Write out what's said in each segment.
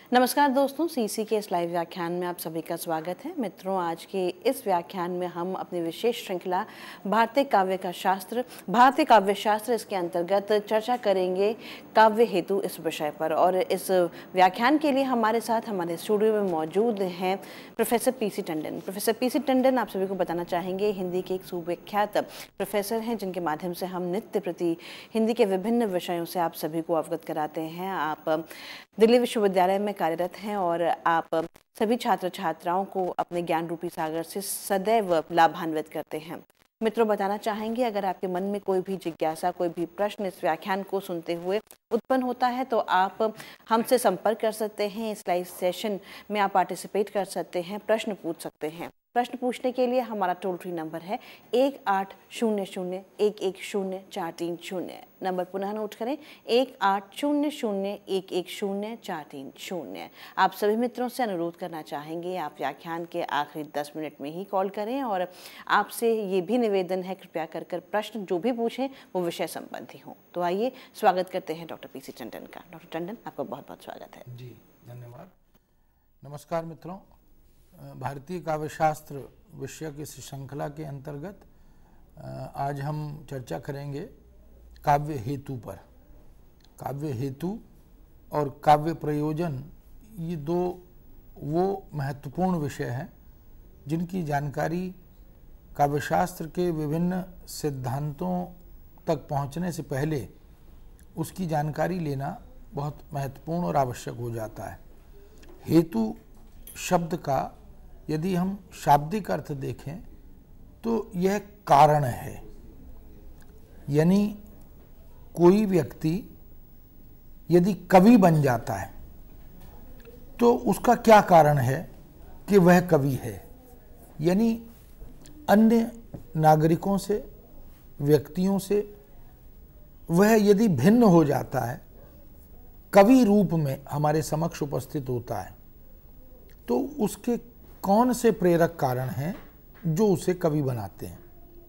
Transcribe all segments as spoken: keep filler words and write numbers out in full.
नमस्कार दोस्तों, सीसी के इस लाइव व्याख्यान में आप सभी का स्वागत है। मित्रों, आज के इस व्याख्यान में हम अपनी विशेष श्रृंखला भारतीय काव्य का शास्त्र भारतीय काव्य शास्त्र इसके अंतर्गत चर्चा करेंगे काव्य हेतु इस विषय पर। और इस व्याख्यान के लिए हमारे साथ हमारे स्टूडियो में मौजूद हैं professor PC Tandon. Professor PC Tandon आप सभी को बताना चाहेंगे, हिंदी के एक सुविख्यात प्रोफेसर हैं जिनके माध्यम से हम नित्य प्रति हिंदी के विभिन्न विषयों से आप सभी को अवगत कराते हैं। आप दिल्ली विश्वविद्यालय में कार्यरत हैं और आप सभी छात्र छात्राओं को अपने ज्ञान रूपी सागर से सदैव लाभान्वित करते हैं। मित्रों, बताना चाहेंगे, अगर आपके मन में कोई भी जिज्ञासा, कोई भी प्रश्न इस व्याख्यान को सुनते हुए उत्पन्न होता है तो आप हमसे संपर्क कर सकते हैं। इस लाइव सेशन में आप पार्टिसिपेट कर सकते हैं, प्रश्न पूछ सकते हैं। प्रश्न पूछने के लिए हमारा टोल फ्री नंबर है एक आठ शून्य शून्य एक एक शून्य चार तीन शून्य। नंबर पुनः नोट करें, एक आठ शून्य शून्य एक एक शून्य चार तीन शून्य। आप सभी मित्रों से अनुरोध करना चाहेंगे, आप व्याख्यान के आखिरी दस मिनट में ही कॉल करें और आपसे ये भी निवेदन है, कृपया कर कर प्रश्न जो भी पूछें वो विषय संबंधी हों। तो आइए स्वागत करते हैं डॉक्टर पीसी टंडन का। डॉक्टर टंडन, आपका बहुत बहुत स्वागत है। जी धन्यवाद। नमस्कार मित्रों, भारतीय काव्य शास्त्र विषय की इस श्रृंखला के अंतर्गत आज हम चर्चा करेंगे काव्य हेतु पर। काव्य हेतु और काव्य प्रयोजन, ये दो वो महत्वपूर्ण विषय हैं जिनकी जानकारी काव्यशास्त्र के विभिन्न सिद्धांतों तक पहुंचने से पहले उसकी जानकारी लेना बहुत महत्वपूर्ण और आवश्यक हो जाता है। हेतु शब्द का यदि हम शाब्दिक अर्थ देखें तो यह कारण है, यानी कोई व्यक्ति यदि कवि बन जाता है तो उसका क्या कारण है कि वह कवि है, यानी अन्य नागरिकों से, व्यक्तियों से वह यदि भिन्न हो जाता है, कवि रूप में हमारे समक्ष उपस्थित होता है, तो उसके कौन से प्रेरक कारण हैं जो उसे कवि बनाते हैं।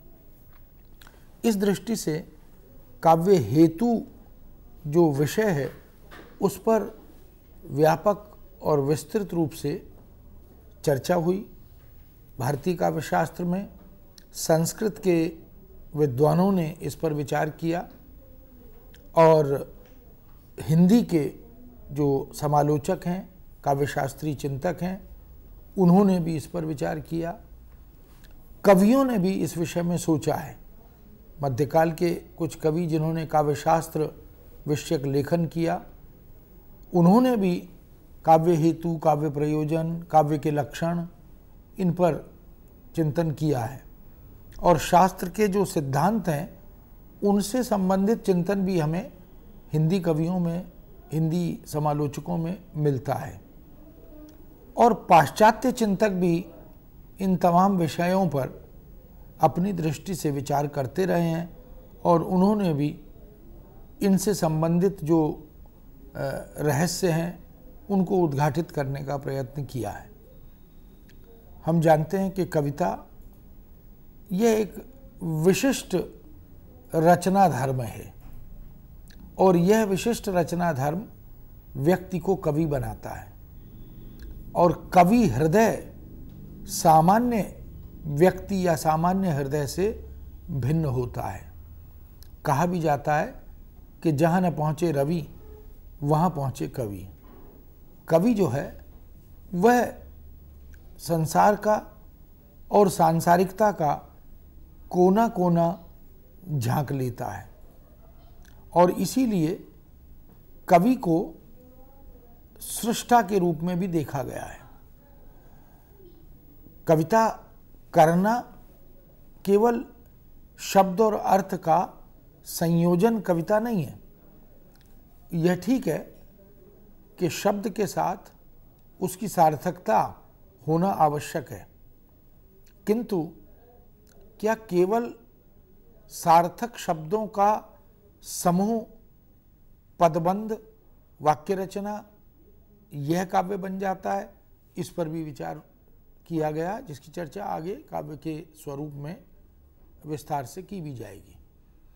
इस दृष्टि से काव्य हेतु जो विषय है उस पर व्यापक और विस्तृत रूप से चर्चा हुई। भारतीय काव्य शास्त्र में संस्कृत के विद्वानों ने इस पर विचार किया और हिंदी के जो समालोचक हैं, काव्यशास्त्री चिंतक हैं, उन्होंने भी इस पर विचार किया। कवियों ने भी इस विषय में सोचा है। मध्यकाल के कुछ कवि जिन्होंने काव्यशास्त्र विषयक लेखन किया, उन्होंने भी काव्य हेतु, काव्य प्रयोजन, काव्य के लक्षण, इन पर चिंतन किया है। और शास्त्र के जो सिद्धांत हैं उनसे संबंधित चिंतन भी हमें हिंदी कवियों में, हिंदी समालोचकों में मिलता है। और पाश्चात्य चिंतक भी इन तमाम विषयों पर अपनी दृष्टि से विचार करते रहे हैं और उन्होंने भी इनसे संबंधित जो रहस्य हैं उनको उद्घाटित करने का प्रयत्न किया है। हम जानते हैं कि कविता यह एक विशिष्ट रचना धर्म है और यह विशिष्ट रचना धर्म व्यक्ति को कवि बनाता है। और कवि हृदय सामान्य व्यक्ति या सामान्य हृदय से भिन्न होता है। कहा भी जाता है कि जहाँ न पहुँचे रवि वहाँ पहुँचे कवि। कवि जो है वह संसार का और सांसारिकता का कोना कोना झांक लेता है और इसीलिए कवि को सृष्टा के रूप में भी देखा गया है। कविता करना केवल शब्द और अर्थ का संयोजन कविता नहीं है। यह ठीक है कि शब्द के साथ उसकी सार्थकता होना आवश्यक है, किंतु क्या केवल सार्थक शब्दों का समूह, पदबंध, वाक्य रचना यह काव्य बन जाता है? इस पर भी विचार किया गया, जिसकी चर्चा आगे काव्य के स्वरूप में विस्तार से की भी जाएगी।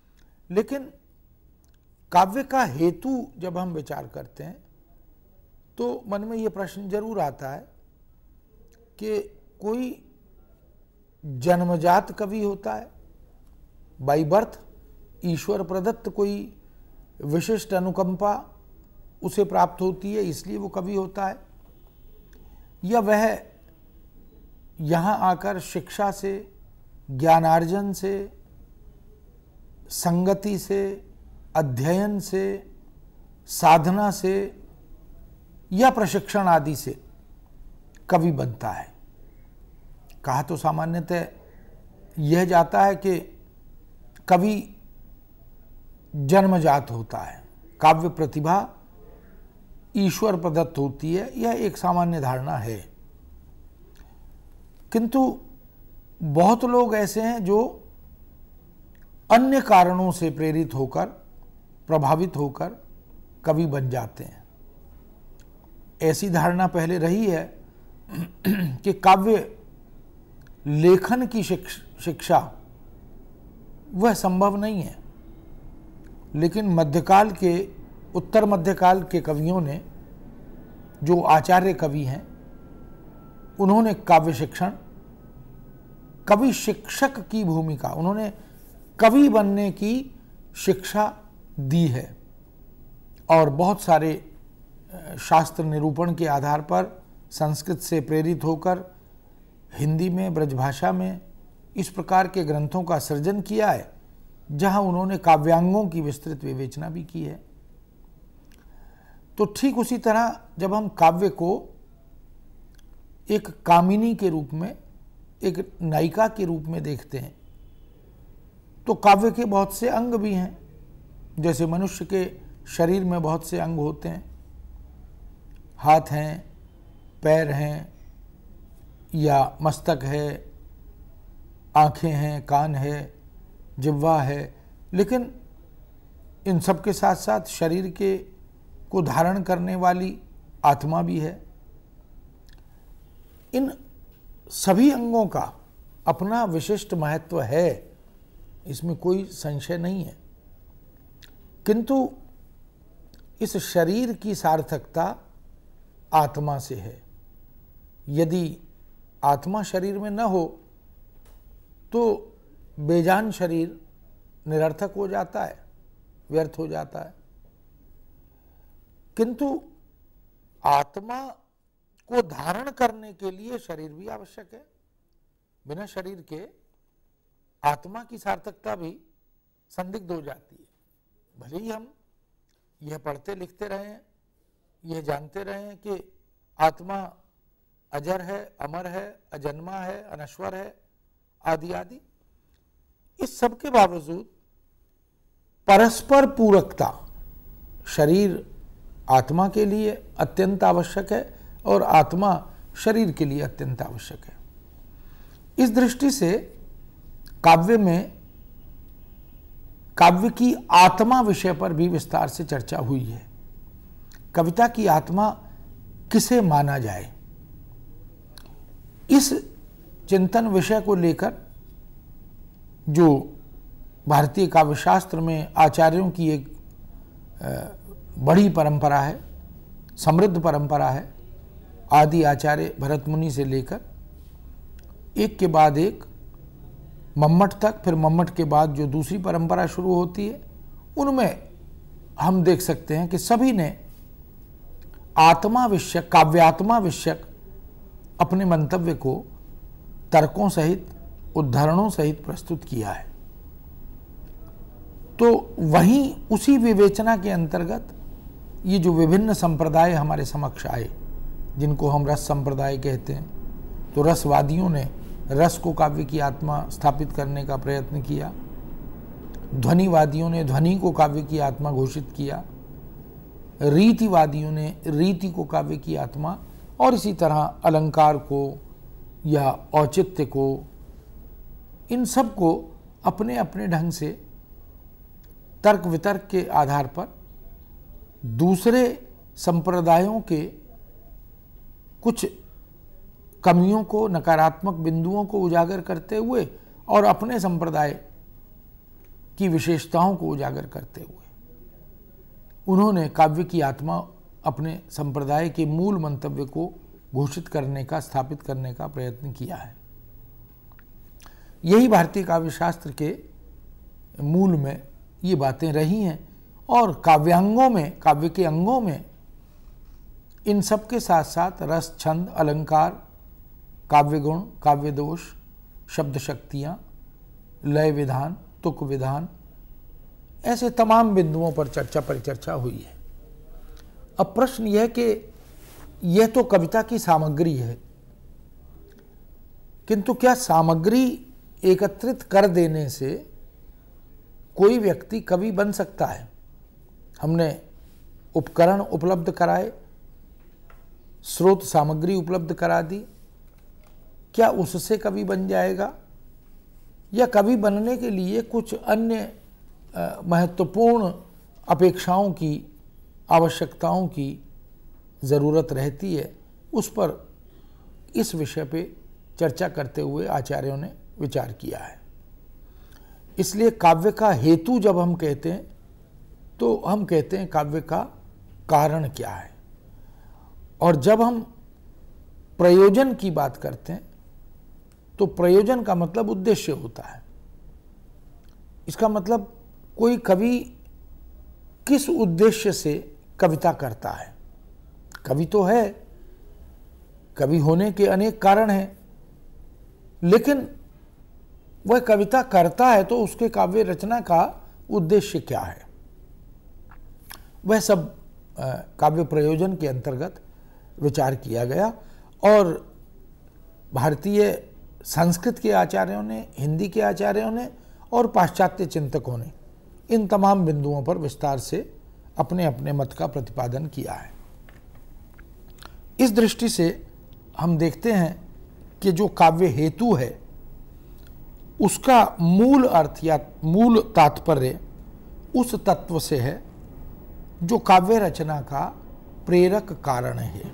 लेकिन काव्य का हेतु जब हम विचार करते हैं तो मन में ये प्रश्न जरूर आता है कि कोई जन्मजात कवि होता है, बाई बर्थ ईश्वर प्रदत्त कोई विशिष्ट अनुकंपा उसे प्राप्त होती है इसलिए वो कवि होता है, या वह यहाँ आकर शिक्षा से, ज्ञानार्जन से, संगति से, अध्ययन से, साधना से या प्रशिक्षण आदि से कवि बनता है। कहा तो सामान्यतः यह जाता है कि कवि जन्मजात होता है, काव्य प्रतिभा ईश्वर प्रदत्त होती है, यह एक सामान्य धारणा है। किंतु बहुत लोग ऐसे हैं जो अन्य कारणों से प्रेरित होकर, प्रभावित होकर कवि बन जाते हैं। ऐसी धारणा पहले रही है कि काव्य लेखन की शिक्षा वह संभव नहीं है, लेकिन मध्यकाल के, उत्तर मध्यकाल के कवियों ने, जो आचार्य कवि हैं, उन्होंने काव्य शिक्षण, कवि शिक्षक की भूमिका, उन्होंने कवि बनने की शिक्षा दी है और बहुत सारे शास्त्र निरूपण के आधार पर संस्कृत से प्रेरित होकर हिंदी में, ब्रजभाषा में इस प्रकार के ग्रंथों का सृजन किया है, जहां उन्होंने काव्यांगों की विस्तृत विवेचना भी की है। तो ठीक उसी तरह जब हम काव्य को एक कामिनी के रूप में, एक नायिका के रूप में देखते हैं, तो काव्य के बहुत से अंग भी हैं। जैसे मनुष्य के शरीर में बहुत से अंग होते हैं, हाथ हैं, पैर हैं, या मस्तक है, आँखें हैं, कान है, जिह्वा है, लेकिन इन सब के साथ साथ शरीर के को धारण करने वाली आत्मा भी है। इन सभी अंगों का अपना विशिष्ट महत्व है, इसमें कोई संशय नहीं है, किंतु इस शरीर की सार्थकता आत्मा से है। यदि आत्मा शरीर में न हो तो बेजान शरीर निरर्थक हो जाता है, व्यर्थ हो जाता है। किंतु आत्मा को धारण करने के लिए शरीर भी आवश्यक है। बिना शरीर के आत्मा की सार्थकता भी संदिग्ध हो जाती है। भले ही हम यह पढ़ते लिखते रहे हैं, यह जानते रहे हैं कि आत्मा अजर है, अमर है, अजन्मा है, अनश्वर है, आदि आदि, इस सब के बावजूद परस्पर पूरकता शरीर आत्मा के लिए अत्यंत आवश्यक है और आत्मा शरीर के लिए अत्यंत आवश्यक है। इस दृष्टि से काव्य में, काव्य की आत्मा विषय पर भी विस्तार से चर्चा हुई है। कविता की आत्मा किसे माना जाए, इस चिंतन विषय को लेकर जो भारतीय काव्यशास्त्र में आचार्यों की एक बड़ी परंपरा है, समृद्ध परंपरा है, आदि आचार्य भरत मुनि से लेकर एक के बाद एक मम्मट तक, फिर मम्मट के बाद जो दूसरी परंपरा शुरू होती है, उनमें हम देख सकते हैं कि सभी ने आत्मा विषयक, काव्यात्मा विषयक अपने मंतव्य को तर्कों सहित, उद्धरणों सहित प्रस्तुत किया है। तो वहीं उसी विवेचना के अंतर्गत ये जो विभिन्न संप्रदाय हमारे समक्ष आए, जिनको हम रस संप्रदाय कहते हैं, तो रसवादियों ने रस को काव्य की आत्मा स्थापित करने का प्रयत्न किया, ध्वनिवादियों ने ध्वनि को काव्य की आत्मा घोषित किया, रीतिवादियों ने रीति को काव्य की आत्मा, और इसी तरह अलंकार को या औचित्य को, इन सब को अपने अपने ढंग से तर्क वितर्क के आधार पर दूसरे संप्रदायों के कुछ कमियों को, नकारात्मक बिंदुओं को उजागर करते हुए और अपने संप्रदाय की विशेषताओं को उजागर करते हुए उन्होंने काव्य की आत्मा अपने संप्रदाय के मूल मंतव्य को घोषित करने का, स्थापित करने का प्रयत्न किया है। यही भारतीय काव्य शास्त्र के मूल में ये बातें रही हैं और काव्यांगों में, काव्य के अंगों में इन सब के साथ साथ रस, छंद, अलंकार, काव्य गुण, काव्य दोष, शब्द शक्तियाँ, लय विधान, तुक विधान, ऐसे तमाम बिंदुओं पर चर्चा परिचर्चा हुई है। अब प्रश्न यह कि यह तो कविता की सामग्री है, किंतु क्या सामग्री एकत्रित कर देने से कोई व्यक्ति कवि बन सकता है? हमने उपकरण उपलब्ध कराए, स्रोत सामग्री उपलब्ध करा दी, क्या उससे कवि बन जाएगा? या कवि बनने के लिए कुछ अन्य महत्वपूर्ण अपेक्षाओं की, आवश्यकताओं की ज़रूरत रहती है? उस पर इस विषय पे चर्चा करते हुए आचार्यों ने विचार किया है। इसलिए काव्य का हेतु जब हम कहते हैं तो हम कहते हैं काव्य का कारण क्या है, और जब हम प्रयोजन की बात करते हैं तो प्रयोजन का मतलब उद्देश्य होता है। इसका मतलब कोई कवि किस उद्देश्य से कविता करता है। कवि तो है, कवि होने के अनेक कारण हैं, लेकिन वह कविता करता है तो उसके काव्य रचना का उद्देश्य क्या है, वह सब काव्य प्रयोजन के अंतर्गत विचार किया गया। और भारतीय संस्कृत के आचार्यों ने, हिंदी के आचार्यों ने और पाश्चात्य चिंतकों ने इन तमाम बिंदुओं पर विस्तार से अपने अपने मत का प्रतिपादन किया है। इस दृष्टि से हम देखते हैं कि जो काव्य हेतु है उसका मूल अर्थ या मूल तात्पर्य उस तत्व से है जो काव्य रचना का प्रेरक कारण है।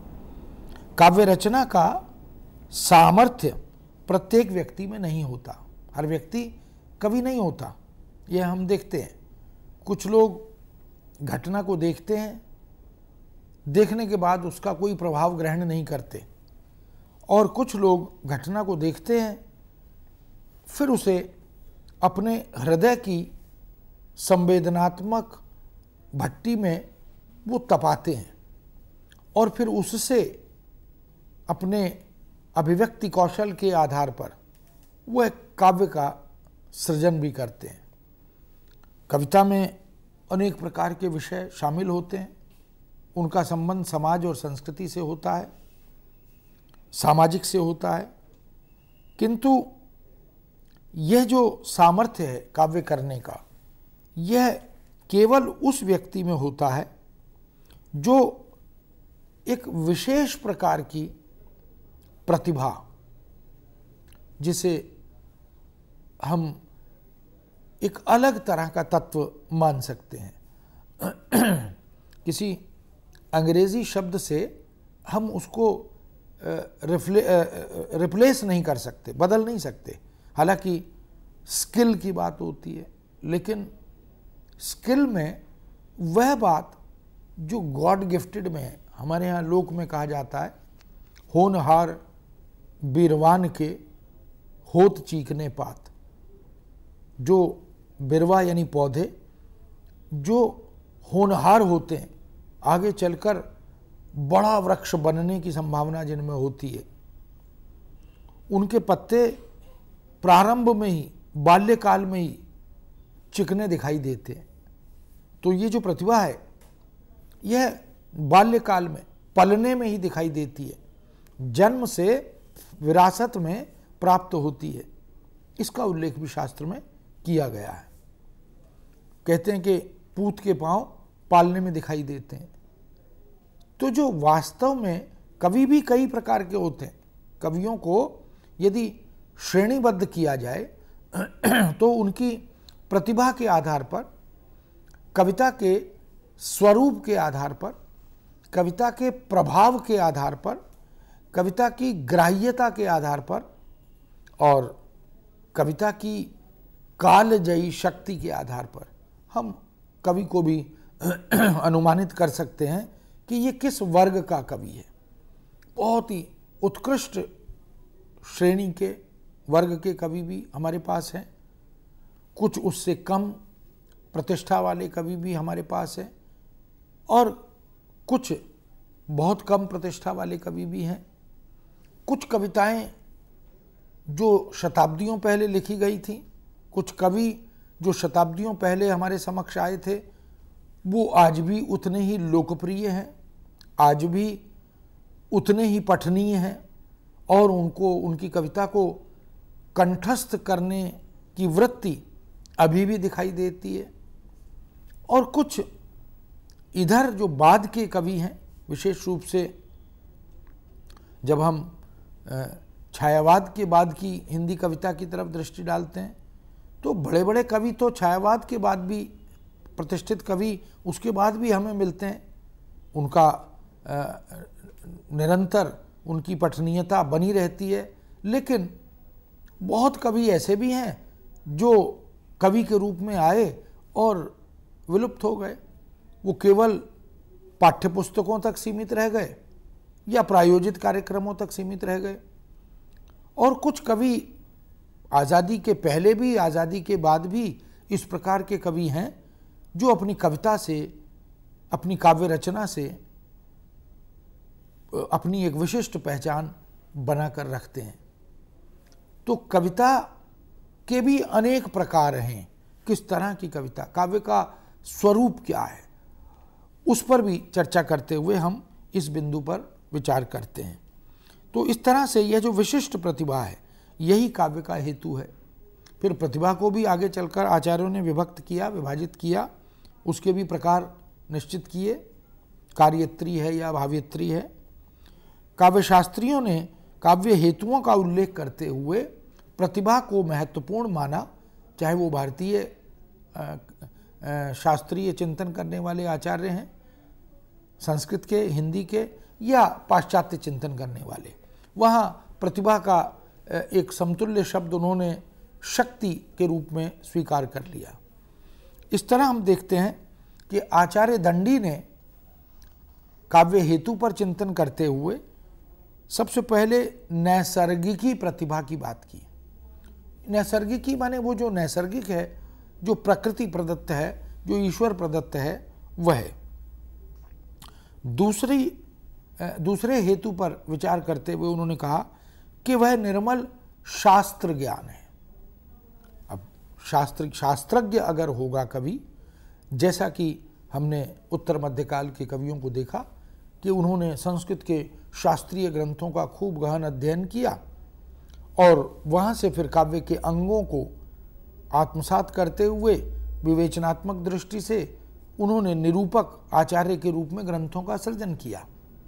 काव्य रचना का सामर्थ्य प्रत्येक व्यक्ति में नहीं होता, हर व्यक्ति कवि नहीं होता, यह हम देखते हैं। कुछ लोग घटना को देखते हैं, देखने के बाद उसका कोई प्रभाव ग्रहण नहीं करते, और कुछ लोग घटना को देखते हैं फिर उसे अपने हृदय की संवेदनात्मक भट्टी में वो तपाते हैं और फिर उससे अपने अभिव्यक्ति कौशल के आधार पर वह काव्य का सृजन भी करते हैं। कविता में अनेक प्रकार के विषय शामिल होते हैं, उनका संबंध समाज और संस्कृति से होता है, सामाजिक से होता है, किंतु यह जो सामर्थ्य है काव्य करने का, यह केवल उस व्यक्ति में होता है जो एक विशेष प्रकार की प्रतिभा, जिसे हम एक अलग तरह का तत्व मान सकते हैं। किसी अंग्रेजी शब्द से हम उसको रिफ्ले रिप्लेस नहीं कर सकते, बदल नहीं सकते। हालांकि स्किल की बात होती है, लेकिन स्किल में वह बात जो गॉड गिफ्टेड में है, हमारे यहाँ लोक में कहा जाता है होनहार बीरवान के होत चीखने पात। जो बिरवा यानी पौधे जो होनहार होते हैं, आगे चलकर बड़ा वृक्ष बनने की संभावना जिनमें होती है, उनके पत्ते प्रारंभ में ही, बाल्यकाल में ही चिकने दिखाई देते हैं। तो ये जो प्रतिभा है यह बाल्यकाल में, पलने में ही दिखाई देती है, जन्म से विरासत में प्राप्त होती है। इसका उल्लेख भी शास्त्र में किया गया है। कहते हैं कि पूत के पांव पालने में दिखाई देते हैं। तो जो वास्तव में कवि भी कई प्रकार के होते हैं। कवियों को यदि श्रेणीबद्ध किया जाए तो उनकी प्रतिभा के आधार पर, कविता के स्वरूप के आधार पर, कविता के प्रभाव के आधार पर, कविता की ग्राह्यता के आधार पर और कविता की कालजयी शक्ति के आधार पर हम कवि को भी अनुमानित कर सकते हैं कि ये किस वर्ग का कवि है। बहुत ही उत्कृष्ट श्रेणी के वर्ग के कवि भी हमारे पास हैं, कुछ उससे कम प्रतिष्ठा वाले कवि भी हमारे पास हैं, और कुछ बहुत कम प्रतिष्ठा वाले कवि भी हैं। कुछ कविताएं जो शताब्दियों पहले लिखी गई थी, कुछ कवि जो शताब्दियों पहले हमारे समक्ष आए थे, वो आज भी उतने ही लोकप्रिय हैं, आज भी उतने ही पठनीय हैं, और उनको उनकी कविता को कंठस्थ करने की वृत्ति अभी भी दिखाई देती है। और कुछ इधर जो बाद के कवि हैं, विशेष रूप से जब हम छायावाद के बाद की हिंदी कविता की तरफ दृष्टि डालते हैं, तो बड़े बड़े कवि तो छायावाद के बाद भी, प्रतिष्ठित कवि उसके बाद भी हमें मिलते हैं। उनका निरंतर उनकी पठनीयता बनी रहती है। लेकिन बहुत कवि ऐसे भी हैं जो कवि के रूप में आए और विलुप्त हो गए। वो केवल पाठ्यपुस्तकों तक सीमित रह गए या प्रायोजित कार्यक्रमों तक सीमित रह गए। और कुछ कवि आज़ादी के पहले भी, आज़ादी के बाद भी इस प्रकार के कवि हैं जो अपनी कविता से, अपनी काव्य रचना से अपनी एक विशिष्ट पहचान बनाकर रखते हैं। तो कविता के भी अनेक प्रकार हैं। किस तरह की कविता, काव्य का स्वरूप क्या है, उस पर भी चर्चा करते हुए हम इस बिंदु पर विचार करते हैं। तो इस तरह से यह जो विशिष्ट प्रतिभा है, यही काव्य का हेतु है। फिर प्रतिभा को भी आगे चलकर आचार्यों ने विभक्त किया, विभाजित किया, उसके भी प्रकार निश्चित किए, कार्यत्री है या भाव्यत्री है। काव्यशास्त्रियों ने काव्य हेतुओं का उल्लेख करते हुए प्रतिभा को महत्वपूर्ण माना, चाहे वो भारतीय शास्त्रीय चिंतन करने वाले आचार्य हैं, संस्कृत के, हिंदी के, या पाश्चात्य चिंतन करने वाले। वहाँ प्रतिभा का एक समतुल्य शब्द उन्होंने शक्ति के रूप में स्वीकार कर लिया। इस तरह हम देखते हैं कि आचार्य दंडी ने काव्य हेतु पर चिंतन करते हुए सबसे पहले नैसर्गिकी प्रतिभा की बात की। नैसर्गिकी माने वो जो नैसर्गिक है, जो प्रकृति प्रदत्त है, जो ईश्वर प्रदत्त है, वह। दूसरी दूसरे हेतु पर विचार करते हुए उन्होंने कहा कि वह निर्मल शास्त्र ज्ञान है। अब शास्त्र शास्त्रज्ञ अगर होगा कवि, जैसा कि हमने उत्तर मध्यकाल के कवियों को देखा कि उन्होंने संस्कृत के शास्त्रीय ग्रंथों का खूब गहन अध्ययन किया और वहाँ से फिर काव्य के अंगों को आत्मसात करते हुए विवेचनात्मक दृष्टि से उन्होंने निरूपक आचार्य के रूप में ग्रंथों का सृजन किया,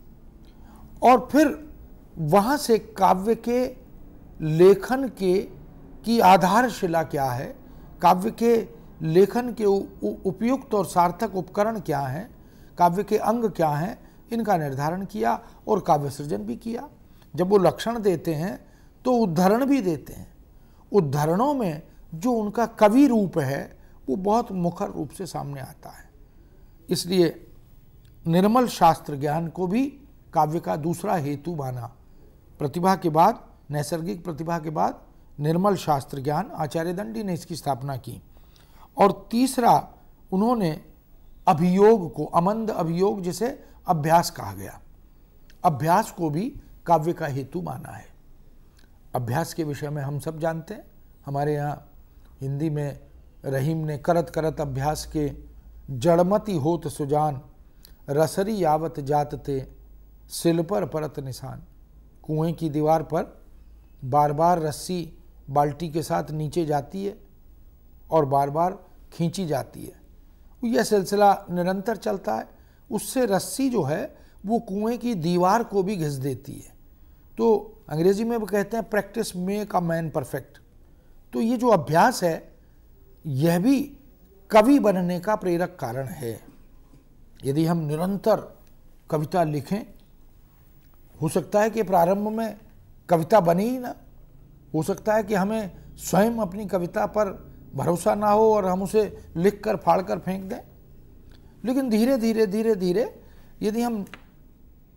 और फिर वहाँ से काव्य के लेखन के की आधारशिला क्या है, काव्य के लेखन के उपयुक्त और सार्थक उपकरण क्या हैं, काव्य के अंग क्या हैं, इनका निर्धारण किया और काव्य सृजन भी किया। जब वो लक्षण देते हैं तो उद्धरण भी देते हैं। उद्धरणों में जो उनका कवि रूप है वो बहुत मुखर रूप से सामने आता है। इसलिए निर्मल शास्त्र ज्ञान को भी काव्य का दूसरा हेतु माना। प्रतिभा के बाद, नैसर्गिक प्रतिभा के बाद निर्मल शास्त्र ज्ञान, आचार्य दंडी ने इसकी स्थापना की। और तीसरा उन्होंने अभियोग को, अमंद अभियोग जिसे अभ्यास कहा गया, अभ्यास को भी काव्य का हेतु माना है। अभ्यास के विषय में हम सब जानते हैं। हमारे यहाँ हिंदी में रहीम ने करत करत अभ्यास के जड़मति होत सुजान, रसरी यावत जात ते सिल पर परत निशान। कुएं की दीवार पर बार बार रस्सी बाल्टी के साथ नीचे जाती है और बार बार खींची जाती है। यह सिलसिला निरंतर चलता है। उससे रस्सी जो है वो कुएं की दीवार को भी घिस देती है। तो अंग्रेजी में वो कहते हैं practice make a man perfect. तो ये जो अभ्यास है यह भी कवि बनने का प्रेरक कारण है। यदि हम निरंतर कविता लिखें, हो सकता है कि प्रारंभ में कविता बने ही ना, हो सकता है कि हमें स्वयं अपनी कविता पर भरोसा ना हो और हम उसे लिख कर फाड़ कर फेंक दें। लेकिन धीरे धीरे धीरे धीरे यदि हम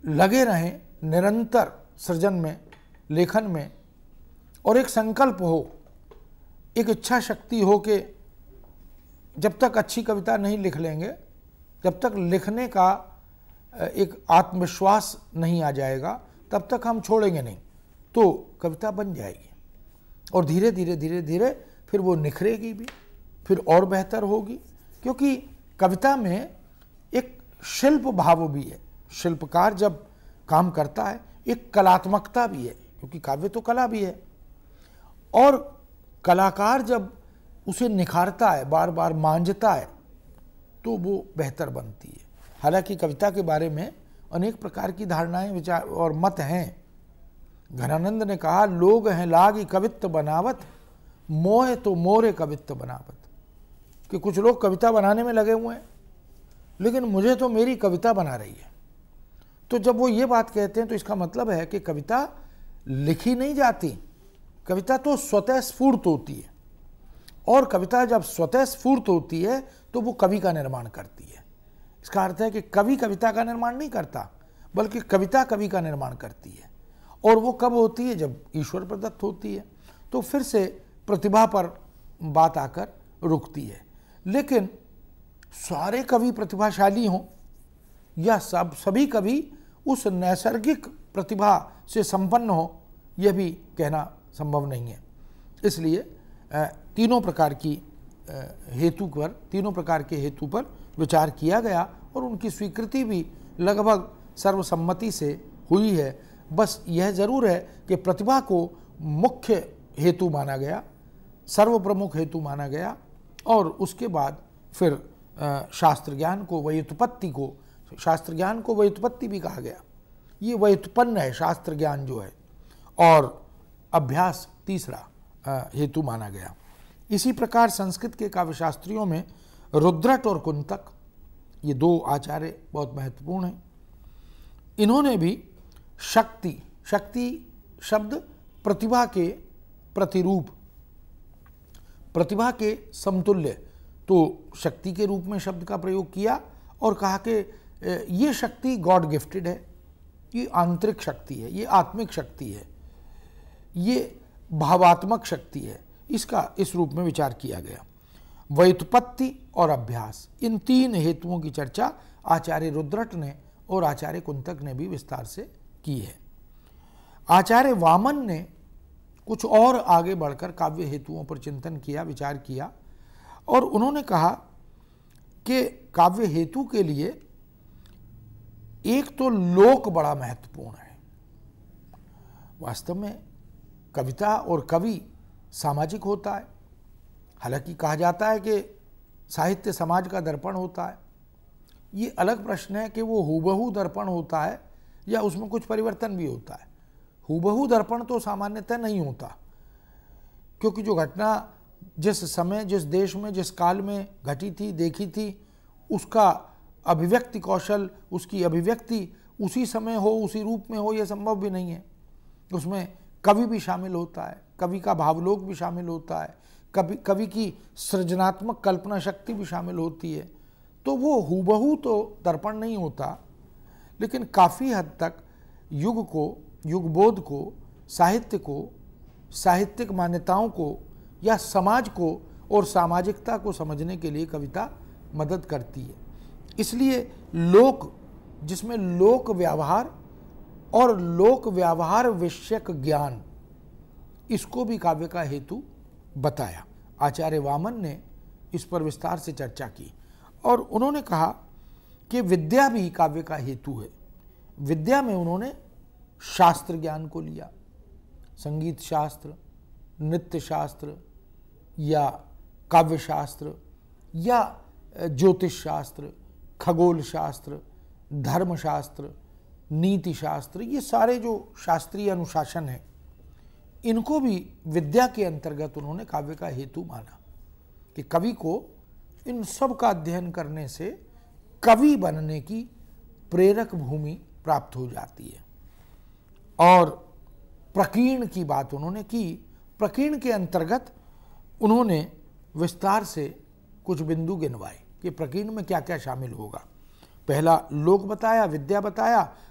लगे रहें निरंतर सृजन में, लेखन में, और एक संकल्प हो, एक इच्छा शक्ति हो कि जब तक अच्छी कविता नहीं लिख लेंगे, जब तक लिखने का एक आत्मविश्वास नहीं आ जाएगा, तब तक हम छोड़ेंगे नहीं। तो कविता बन जाएगी और धीरे धीरे धीरे धीरे फिर वो निखरेगी भी, फिर और बेहतर होगी। क्योंकि कविता में एक शिल्प भाव भी है। शिल्पकार जब काम करता है एक कलात्मकता भी है, क्योंकि काव्य तो कला भी है। और कलाकार जब उसे निखारता है, बार बार मांझता है, तो वो बेहतर बनती है। हालांकि कविता के बारे में अनेक प्रकार की धारणाएं, विचार और मत हैं। घनानंद ने कहा, लोग हैं लागी कवित्व बनावत, मोह तो मोरे कवित्व बनावत। कि कुछ लोग कविता बनाने में लगे हुए हैं, लेकिन मुझे तो मेरी कविता बना रही है। तो जब वो ये बात कहते हैं तो इसका मतलब है कि कविता लिखी नहीं जाती, कविता तो स्वतः स्फूर्त होती है। और कविता जब स्वतः स्फूर्त होती है तो वो कवि का निर्माण करती है। इसका अर्थ है कि कवि कविता का निर्माण नहीं करता, बल्कि कविता कवि का निर्माण करती है। और वो कब होती है? जब ईश्वर प्रदत्त होती है। तो फिर से प्रतिभा पर बात आकर रुकती है। लेकिन सारे कवि प्रतिभाशाली हों या सब सभी कवि उस नैसर्गिक प्रतिभा से संपन्न हो, यह भी कहना संभव नहीं है। इसलिए तीनों प्रकार की हेतु पर तीनों प्रकार के हेतु पर विचार किया गया और उनकी स्वीकृति भी लगभग सर्वसम्मति से हुई है। बस यह जरूर है कि प्रतिभा को मुख्य हेतु माना गया, सर्वप्रमुख हेतु माना गया, और उसके बाद फिर शास्त्र ज्ञान को, व्युत्पत्ति को, शास्त्र ज्ञान को व्युत्पत्ति भी कहा गया। ये व्युत्पन्न है शास्त्र ज्ञान जो है, और अभ्यास तीसरा हेतु माना गया। इसी प्रकार संस्कृत के काव्यशास्त्रियों में रुद्रट और कुंतक, ये दो आचार्य बहुत महत्वपूर्ण हैं। इन्होंने भी शक्ति, शक्ति शब्द प्रतिभा के प्रतिरूप, प्रतिभा के समतुल्य, तो शक्ति के रूप में शब्द का प्रयोग किया और कहा कि ये शक्ति गॉड गिफ्टेड है, ये आंतरिक शक्ति है, ये आत्मिक शक्ति है, ये भावात्मक शक्ति है। इसका इस रूप में विचार किया गया। व्युत्पत्ति और अभ्यास, इन तीन हेतुओं की चर्चा आचार्य रुद्रट ने और आचार्य कुंतक ने भी विस्तार से की है। आचार्य वामन ने कुछ और आगे बढ़कर काव्य हेतुओं पर चिंतन किया, विचार किया, और उन्होंने कहा कि काव्य हेतु के लिए एक तो लोक बड़ा महत्वपूर्ण है। वास्तव में कविता और कवि सामाजिक होता है। हालांकि कहा जाता है कि साहित्य समाज का दर्पण होता है। ये अलग प्रश्न है कि वो हूबहू दर्पण होता है या उसमें कुछ परिवर्तन भी होता है। हूबहू दर्पण तो सामान्यतः नहीं होता, क्योंकि जो घटना जिस समय, जिस देश में, जिस काल में घटी थी, देखी थी, उसका अभिव्यक्ति कौशल, उसकी अभिव्यक्ति उसी समय हो, उसी रूप में हो, यह संभव भी नहीं है। उसमें कवि भी शामिल होता है, कवि का भावलोक भी शामिल होता है, कवि कवि की सृजनात्मक कल्पना शक्ति भी शामिल होती है। तो वो हूबहू तो दर्पण नहीं होता, लेकिन काफ़ी हद तक युग को, युगबोध को, साहित्य को, साहित्यिक मान्यताओं को या समाज को और सामाजिकता को समझने के लिए कविता मदद करती है। इसलिए लोक, जिसमें लोक व्यवहार और लोक व्यवहार विषयक ज्ञान, इसको भी काव्य का हेतु बताया। आचार्य वामन ने इस पर विस्तार से चर्चा की और उन्होंने कहा कि विद्या भी काव्य का हेतु है। विद्या में उन्होंने शास्त्र ज्ञान को लिया, संगीत शास्त्र, नृत्य शास्त्र या काव्य शास्त्र या ज्योतिष शास्त्र, खगोल शास्त्र, धर्मशास्त्र, नीति शास्त्र, ये सारे जो शास्त्रीय अनुशासन है, इनको भी विद्या के अंतर्गत उन्होंने काव्य का हेतु माना कि कवि को इन सब का अध्ययन करने से कवि बनने की प्रेरक भूमि प्राप्त हो जाती है। और प्रकीर्ण की बात उन्होंने की। प्रकीर्ण के अंतर्गत उन्होंने विस्तार से कुछ बिंदु गिनवाए कि प्रकीर्ण में क्या क्या शामिल होगा। पहला लोक बताया, विद्या बताया,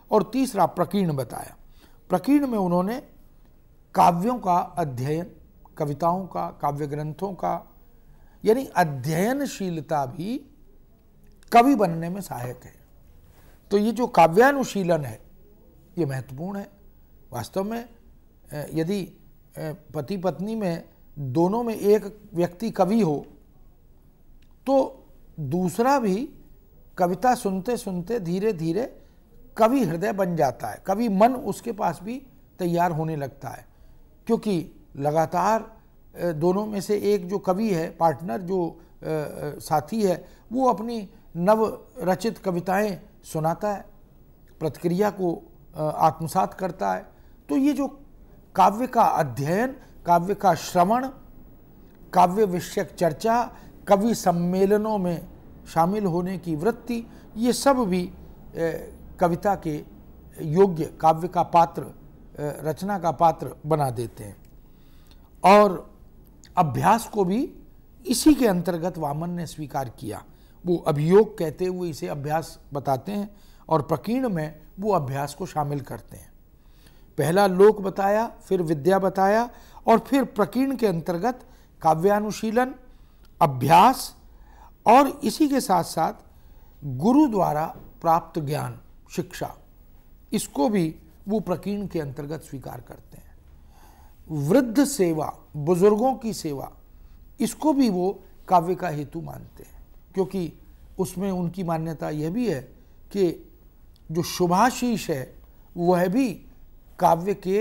और तीसरा प्रकीर्ण बताया। प्रकीर्ण में उन्होंने काव्यों का अध्ययन, कविताओं का, काव्य ग्रंथों का, यानी अध्ययनशीलता भी कवि बनने में सहायक है। तो ये जो काव्यानुशीलन है ये महत्वपूर्ण है। वास्तव में यदि पति पत्नी में दोनों में एक व्यक्ति कवि हो तो दूसरा भी कविता सुनते सुनते धीरे धीरे कवि हृदय बन जाता है, कवि मन उसके पास भी तैयार होने लगता है, क्योंकि लगातार दोनों में से एक जो कवि है, पार्टनर जो साथी है, वो अपनी नव रचित कविताएं सुनाता है, प्रतिक्रिया को आत्मसात करता है। तो ये जो काव्य का अध्ययन, काव्य का श्रवण, काव्य विषयक चर्चा, कवि सम्मेलनों में शामिल होने की वृत्ति, ये सब भी कविता के योग्य, काव्य का पात्र, रचना का पात्र बना देते हैं। और अभ्यास को भी इसी के अंतर्गत वामन ने स्वीकार किया। वो अभियोग कहते हुए इसे अभ्यास बताते हैं और प्रकीर्ण में वो अभ्यास को शामिल करते हैं। पहला लोक बताया, फिर विद्या बताया और फिर प्रकीर्ण के अंतर्गत काव्यानुशीलन, अभ्यास और इसी के साथ साथ गुरु द्वारा प्राप्त ज्ञान, शिक्षा, इसको भी वो प्रकीर्ण के अंतर्गत स्वीकार करते हैं। वृद्ध सेवा, बुजुर्गों की सेवा, इसको भी वो काव्य का हेतु मानते हैं, क्योंकि उसमें उनकी मान्यता यह भी है कि जो शुभाशीष है वह भी काव्य के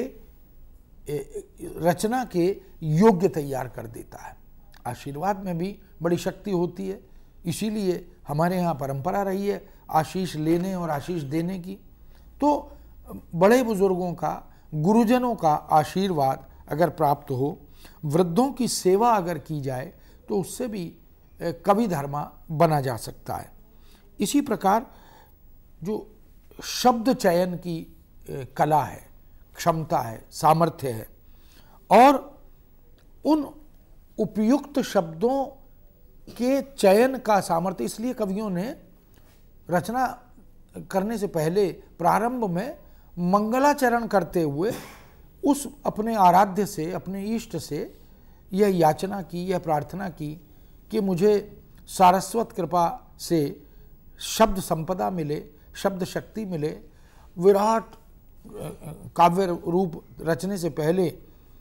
रचना के योग्य तैयार कर देता है। आशीर्वाद में भी बड़ी शक्ति होती है, इसीलिए हमारे यहाँ परंपरा रही है आशीष लेने और आशीष देने की। तो बड़े बुजुर्गों का, गुरुजनों का आशीर्वाद अगर प्राप्त हो, वृद्धों की सेवा अगर की जाए तो उससे भी कवि धर्मा बना जा सकता है। इसी प्रकार जो शब्द चयन की कला है, क्षमता है, सामर्थ्य है और उन उपयुक्त शब्दों के चयन का सामर्थ्य, इसलिए कवियों ने रचना करने से पहले प्रारंभ में मंगलाचरण करते हुए उस अपने आराध्य से, अपने इष्ट से यह याचना की, यह प्रार्थना की कि मुझे सारस्वत कृपा से शब्द संपदा मिले, शब्द शक्ति मिले, विराट काव्य रूप रचने से पहले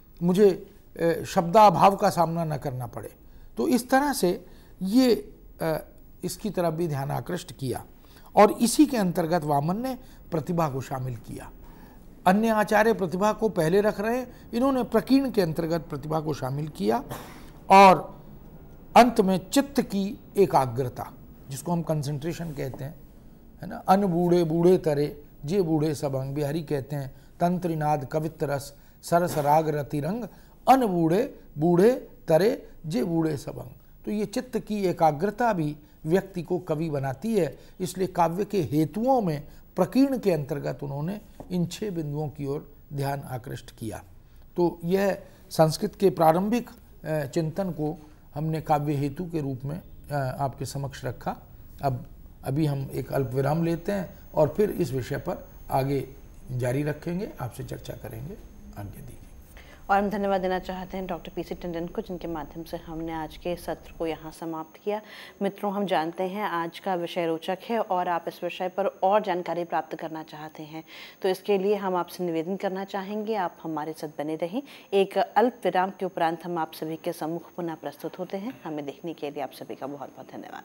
मुझे शब्दाभाव का सामना न करना पड़े। तो इस तरह से ये इसकी तरफ भी ध्यान आकृष्ट किया और इसी के अंतर्गत वामन ने प्रतिभा को शामिल किया। अन्य आचार्य प्रतिभा को पहले रख रहे हैं, इन्होंने प्रकीर्ण के अंतर्गत प्रतिभा को शामिल किया और अंत में चित्त की एकाग्रता, जिसको हम कंसंट्रेशन कहते हैं, है ना। अन बूढ़े बूढ़े तरे जे बूढ़े सबंग, बिहारी कहते हैं तंत्रिनाद कवित्त रस सरस राग रति रंग, अन बूढ़े बूढ़े तरे जे बूढ़े सबंग। तो ये चित्त की एकाग्रता भी व्यक्ति को कवि बनाती है, इसलिए काव्य के हेतुओं में प्रकीर्ण के अंतर्गत उन्होंने इन छह बिंदुओं की ओर ध्यान आकृष्ट किया। तो यह संस्कृत के प्रारंभिक चिंतन को हमने काव्य हेतु के रूप में आपके समक्ष रखा। अब अभी हम एक अल्प विराम लेते हैं और फिर इस विषय पर आगे जारी रखेंगे, आपसे चर्चा करेंगे। आज्ञा दीजिए। और हम धन्यवाद देना चाहते हैं डॉक्टर पी सी टंडन को, जिनके माध्यम से हमने आज के सत्र को यहाँ समाप्त किया। मित्रों, हम जानते हैं आज का विषय रोचक है और आप इस विषय पर और जानकारी प्राप्त करना चाहते हैं, तो इसके लिए हम आपसे निवेदन करना चाहेंगे, आप हमारे साथ बने रहें। एक अल्प विराम के उपरांत हम आप सभी के सम्मुख पुनः प्रस्तुत होते हैं। हमें देखने के लिए आप सभी का बहुत बहुत धन्यवाद।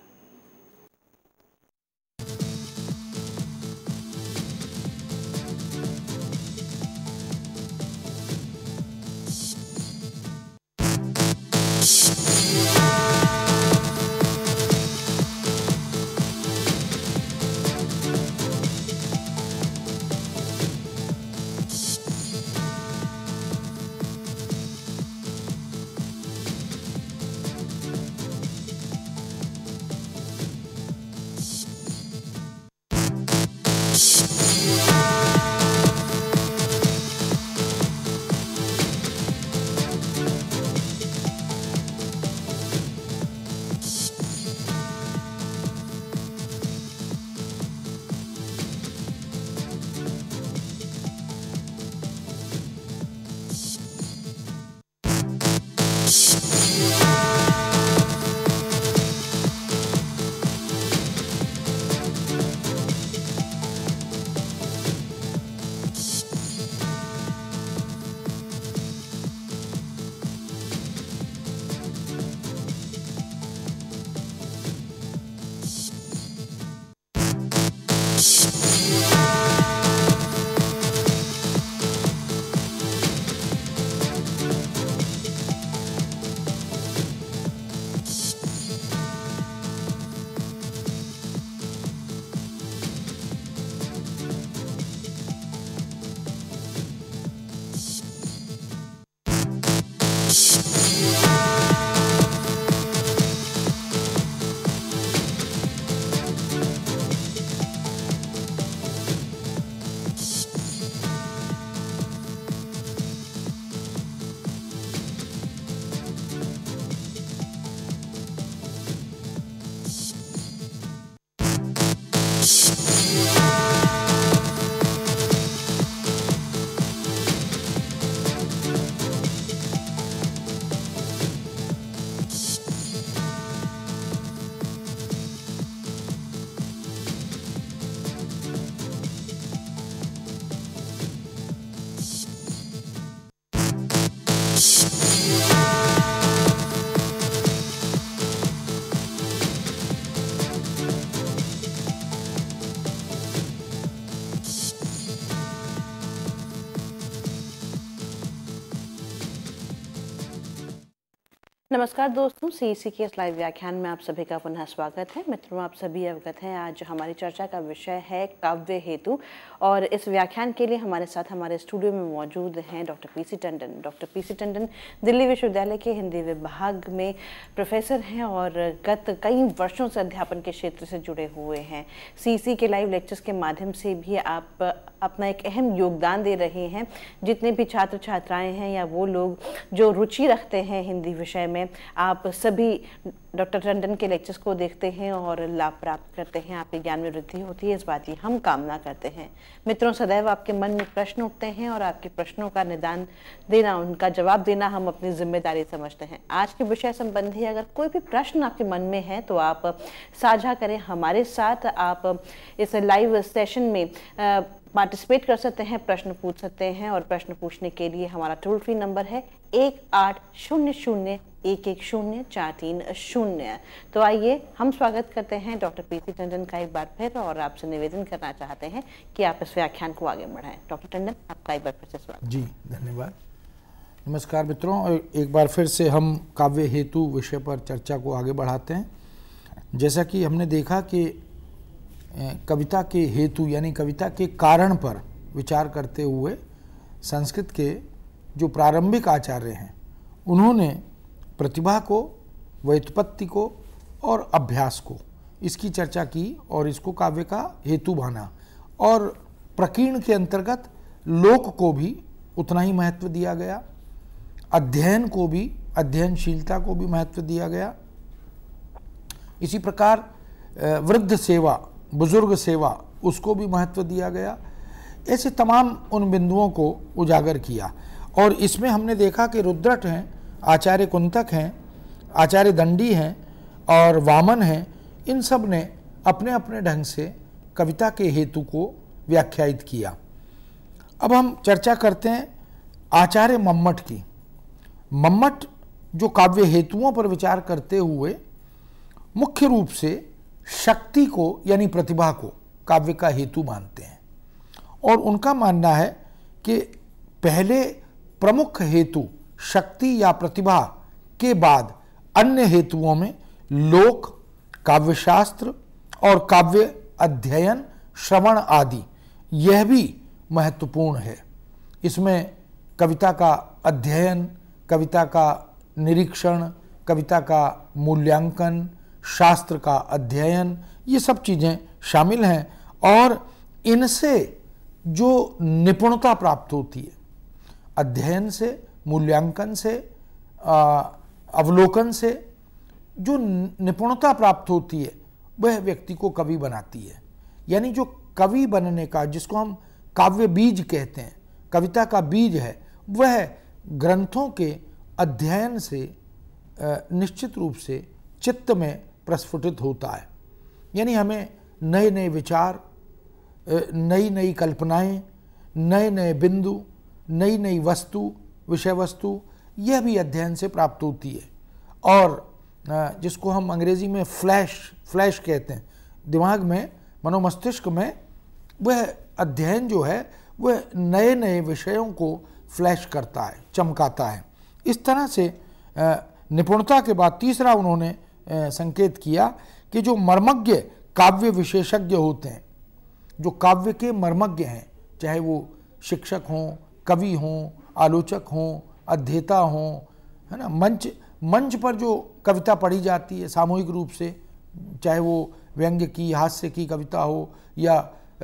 नमस्कार दोस्तों, सीईसी के इस लाइव व्याख्यान में आप सभी का पुनः स्वागत है। मित्रों, आप सभी अवगत हैं आज हमारी चर्चा का विषय है काव्य हेतु, और इस व्याख्यान के लिए हमारे साथ हमारे स्टूडियो में मौजूद हैं doctor PC Tandon. Doctor PC Tandon Delhi विश्वविद्यालय के हिंदी विभाग में प्रोफेसर हैं और गत कई वर्षों से अध्यापन के क्षेत्र से जुड़े हुए हैं। सीईसी के लाइव लेक्चर्स के माध्यम से भी आप अपना एक अहम योगदान दे रहे हैं। जितने भी छात्र छात्राएं हैं या वो लोग जो रुचि रखते हैं हिंदी विषय में, आप सभी डॉक्टर टंडन के लेक्चर्स को देखते हैं और लाभ प्राप्त करते हैं। आपके ज्ञान में वृद्धि होती है, इस बात की हम कामना करते हैं। मित्रों, सदैव आपके मन में प्रश्न उठते हैं और आपके प्रश्नों का निदान देना, उनका जवाब देना हम अपनी जिम्मेदारी समझते हैं। आज के विषय संबंधी अगर कोई भी प्रश्न आपके मन में है तो आप साझा करें हमारे साथ। आप इस लाइव सेशन में पार्टिसिपेट कर सकते हैं, प्रश्न पूछ सकते हैं, और प्रश्न पूछने के लिए हमारा टोल फ्री नंबर है एक आठ शून्य शून्य एक एक शून्य चार तीन शून्य। तो आइए हम स्वागत करते हैं डॉक्टर पीसी टंडन का एक बार फिर, और आपसे निवेदन करना चाहते हैं कि आप इस व्याख्यान को आगे बढ़ाएं। डॉक्टर टंडन, आपका एक बार फिर से स्वागत। जी धन्यवाद। नमस्कार मित्रों, एक बार फिर से हम काव्य हेतु विषय पर चर्चा को आगे बढ़ाते हैं। जैसा कि हमने देखा कि कविता के हेतु यानी कविता के कारण पर विचार करते हुए संस्कृत के जो प्रारंभिक आचार्य हैं उन्होंने प्रतिभा को, व्युत्पत्ति को और अभ्यास को, इसकी चर्चा की और इसको काव्य का हेतु माना। और प्रकीर्ण के अंतर्गत लोक को भी उतना ही महत्व दिया गया, अध्ययन को भी, अध्ययनशीलता को भी महत्व दिया गया। इसी प्रकार वृद्ध सेवा, बुजुर्ग सेवा, उसको भी महत्व दिया गया। ऐसे तमाम उन बिंदुओं को उजागर किया। और इसमें हमने देखा कि रुद्रट हैं, आचार्य कुंतक हैं, आचार्य दंडी हैं और वामन हैं, इन सब ने अपने अपने ढंग से कविता के हेतु को व्याख्यायित किया। अब हम चर्चा करते हैं आचार्य मम्मट की। मम्मट जो काव्य हेतुओं पर विचार करते हुए मुख्य रूप से शक्ति को यानी प्रतिभा को काव्य का हेतु मानते हैं, और उनका मानना है कि पहले प्रमुख हेतु शक्ति या प्रतिभा के बाद अन्य हेतुओं में लोक, काव्यशास्त्र और काव्य अध्ययन, श्रवण आदि यह भी महत्वपूर्ण है। इसमें कविता का अध्ययन, कविता का निरीक्षण, कविता का मूल्यांकन, शास्त्र का अध्ययन, ये सब चीज़ें शामिल हैं। और इनसे जो निपुणता प्राप्त होती है, अध्ययन से, मूल्यांकन से, अवलोकन से जो निपुणता प्राप्त होती है वह व्यक्ति को कवि बनाती है। यानी जो कवि बनने का, जिसको हम काव्य बीज कहते हैं, कविता का बीज है, वह ग्रंथों के अध्ययन से निश्चित रूप से चित्त में प्रस्फुटित होता है। यानी हमें नए नए विचार, नई नई कल्पनाएं, नए नए बिंदु, नई नई वस्तु, विषय वस्तु, यह भी अध्ययन से प्राप्त होती है। और जिसको हम अंग्रेजी में फ्लैश फ्लैश कहते हैं, दिमाग में, मनोमस्तिष्क में वह अध्ययन जो है वह नए नए विषयों को फ्लैश करता है, चमकाता है। इस तरह से निपुणता के बाद तीसरा उन्होंने संकेत किया कि जो मर्मज्ञ काव्य विशेषज्ञ होते हैं, जो काव्य के मर्मज्ञ हैं, चाहे वो शिक्षक हों, कवि हों, आलोचक हों, अध्येता हों, है ना, मंच मंच पर जो कविता पढ़ी जाती है सामूहिक रूप से, चाहे वो व्यंग्य की, हास्य की कविता हो या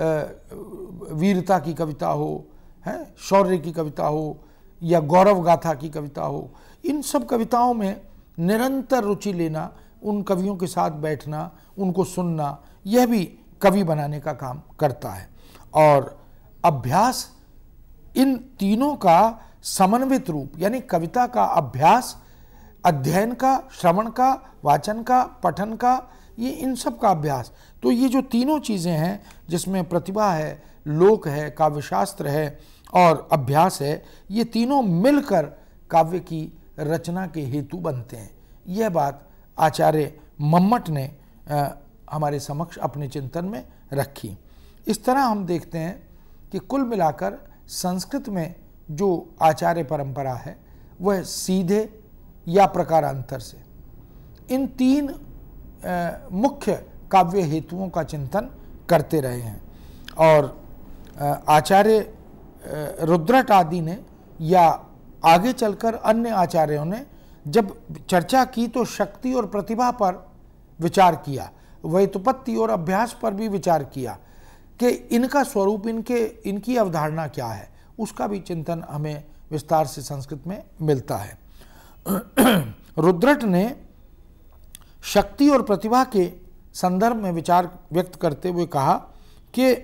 वीरता की कविता हो, है शौर्य की कविता हो या गौरव गाथा की कविता हो, इन सब कविताओं में निरंतर रुचि लेना, उन कवियों के साथ बैठना, उनको सुनना, यह भी कवि बनाने का काम करता है। और अभ्यास, इन तीनों का समन्वित रूप, यानी कविता का अभ्यास, अध्ययन का, श्रवण का, वाचन का, पठन का, ये इन सब का अभ्यास। तो ये जो तीनों चीज़ें हैं, जिसमें प्रतिभा है, लोक है, काव्यशास्त्र है और अभ्यास है, ये तीनों मिलकर काव्य की रचना के हेतु बनते हैं। यह बात आचार्य मम्मट ने आ, हमारे समक्ष अपने चिंतन में रखी। इस तरह हम देखते हैं कि कुल मिलाकर संस्कृत में जो आचार्य परंपरा है वह सीधे, या प्रकारांतर से। इन तीन आ, मुख्य काव्य हेतुओं का चिंतन करते रहे हैं और आचार्य रुद्रट आदि ने या आगे चलकर अन्य आचार्यों ने जब चर्चा की तो शक्ति और प्रतिभा पर विचार किया, व्युत्पत्ति और अभ्यास पर भी विचार किया कि इनका स्वरूप, इनके इनकी अवधारणा क्या है, उसका भी चिंतन हमें विस्तार से संस्कृत में मिलता है। रुद्रट ने शक्ति और प्रतिभा के संदर्भ में विचार व्यक्त करते हुए कहा कि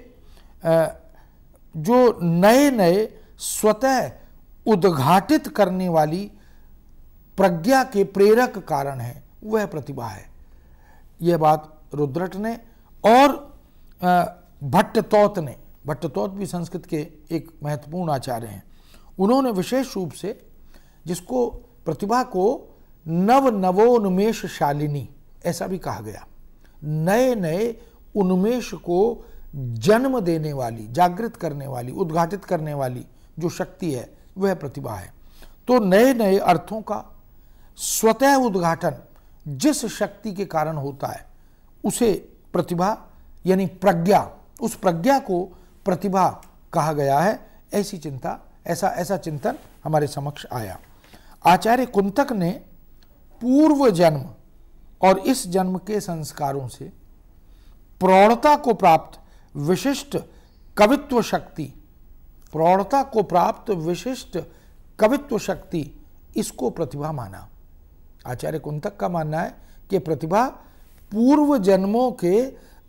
जो नए नए स्वतः उद्घाटित करने वाली प्रज्ञा के प्रेरक कारण है वह प्रतिभा है। यह बात रुद्रट ने और भट्टतौत ने, भट्टतौत भी संस्कृत के एक महत्वपूर्ण आचार्य हैं, उन्होंने विशेष रूप से जिसको प्रतिभा को नव नवोन्मेष शालिनी ऐसा भी कहा गया, नए नए उन्मेष को जन्म देने वाली, जागृत करने वाली, उद्घाटित करने वाली जो शक्ति है वह प्रतिभा है। तो नए नए अर्थों का स्वतः उद्घाटन जिस शक्ति के कारण होता है उसे प्रतिभा यानी प्रज्ञा, उस प्रज्ञा को प्रतिभा कहा गया है। ऐसी चिंता ऐसा ऐसा चिंतन हमारे समक्ष आया। आचार्य कुंतक ने पूर्व जन्म और इस जन्म के संस्कारों से प्रौढ़ता को प्राप्त विशिष्ट कवित्व शक्ति, प्रौढ़ता को प्राप्त विशिष्ट कवित्व शक्ति, इसको प्रतिभा माना। आचार्य कुंतक का मानना है कि प्रतिभा पूर्व जन्मों के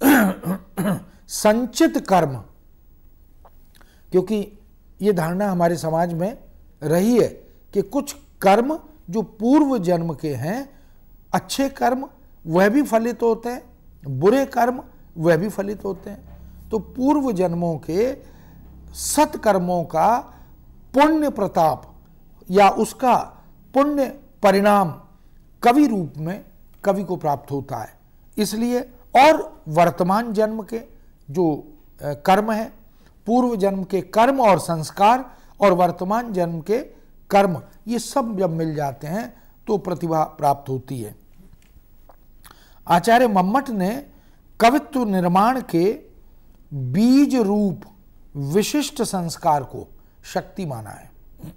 संचित कर्म, क्योंकि ये धारणा हमारे समाज में रही है कि कुछ कर्म जो पूर्व जन्म के हैं, अच्छे कर्म वह भी फलित होते हैं, बुरे कर्म वह भी फलित होते हैं। तो पूर्व जन्मों के सत्कर्मों का पुण्य प्रताप या उसका पुण्य परिणाम कवि रूप में कवि को प्राप्त होता है। इसलिए और वर्तमान जन्म के जो कर्म है, पूर्व जन्म के कर्म और संस्कार और वर्तमान जन्म के कर्म, ये सब जब मिल जाते हैं तो प्रतिभा प्राप्त होती है। आचार्य मम्मट ने कवित्व निर्माण के बीज रूप विशिष्ट संस्कार को शक्ति माना है।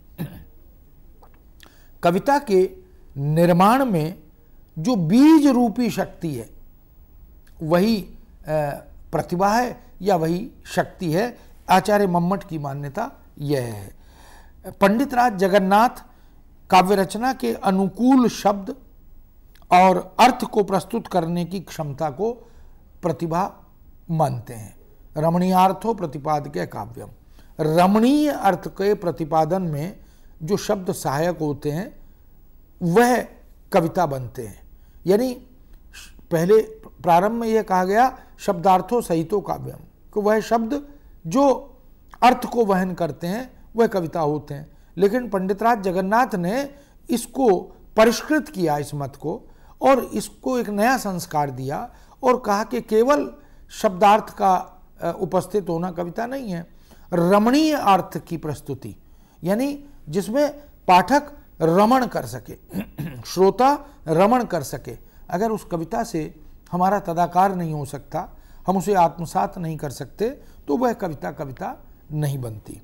कविता के निर्माण में जो बीज रूपी शक्ति है वही प्रतिभा है या वही शक्ति है। आचार्य मम्मट की मान्यता यह है। पंडित राज जगन्नाथ काव्य रचना के अनुकूल शब्द और अर्थ को प्रस्तुत करने की क्षमता को प्रतिभा मानते हैं। रमणीयार्थो प्रतिपादक काव्यम, रमणीय अर्थ के प्रतिपादन में जो शब्द सहायक होते हैं वह कविता बनते हैं। यानी पहले प्रारंभ में यह कहा गया शब्दार्थो सहितो काव्यम, कि वह शब्द जो अर्थ को वहन करते हैं वह कविता होते हैं। लेकिन पंडित राज जगन्नाथ ने इसको परिष्कृत किया, इस मत को, और इसको एक नया संस्कार दिया और कहा कि केवल शब्दार्थ का उपस्थित होना कविता नहीं है, रमणीय अर्थ की प्रस्तुति, यानी जिसमें पाठक रमण कर सके, श्रोता रमण कर सके। अगर उस कविता से हमारा तदाकार नहीं हो सकता, हम उसे आत्मसात नहीं कर सकते, तो वह कविता कविता नहीं बनती।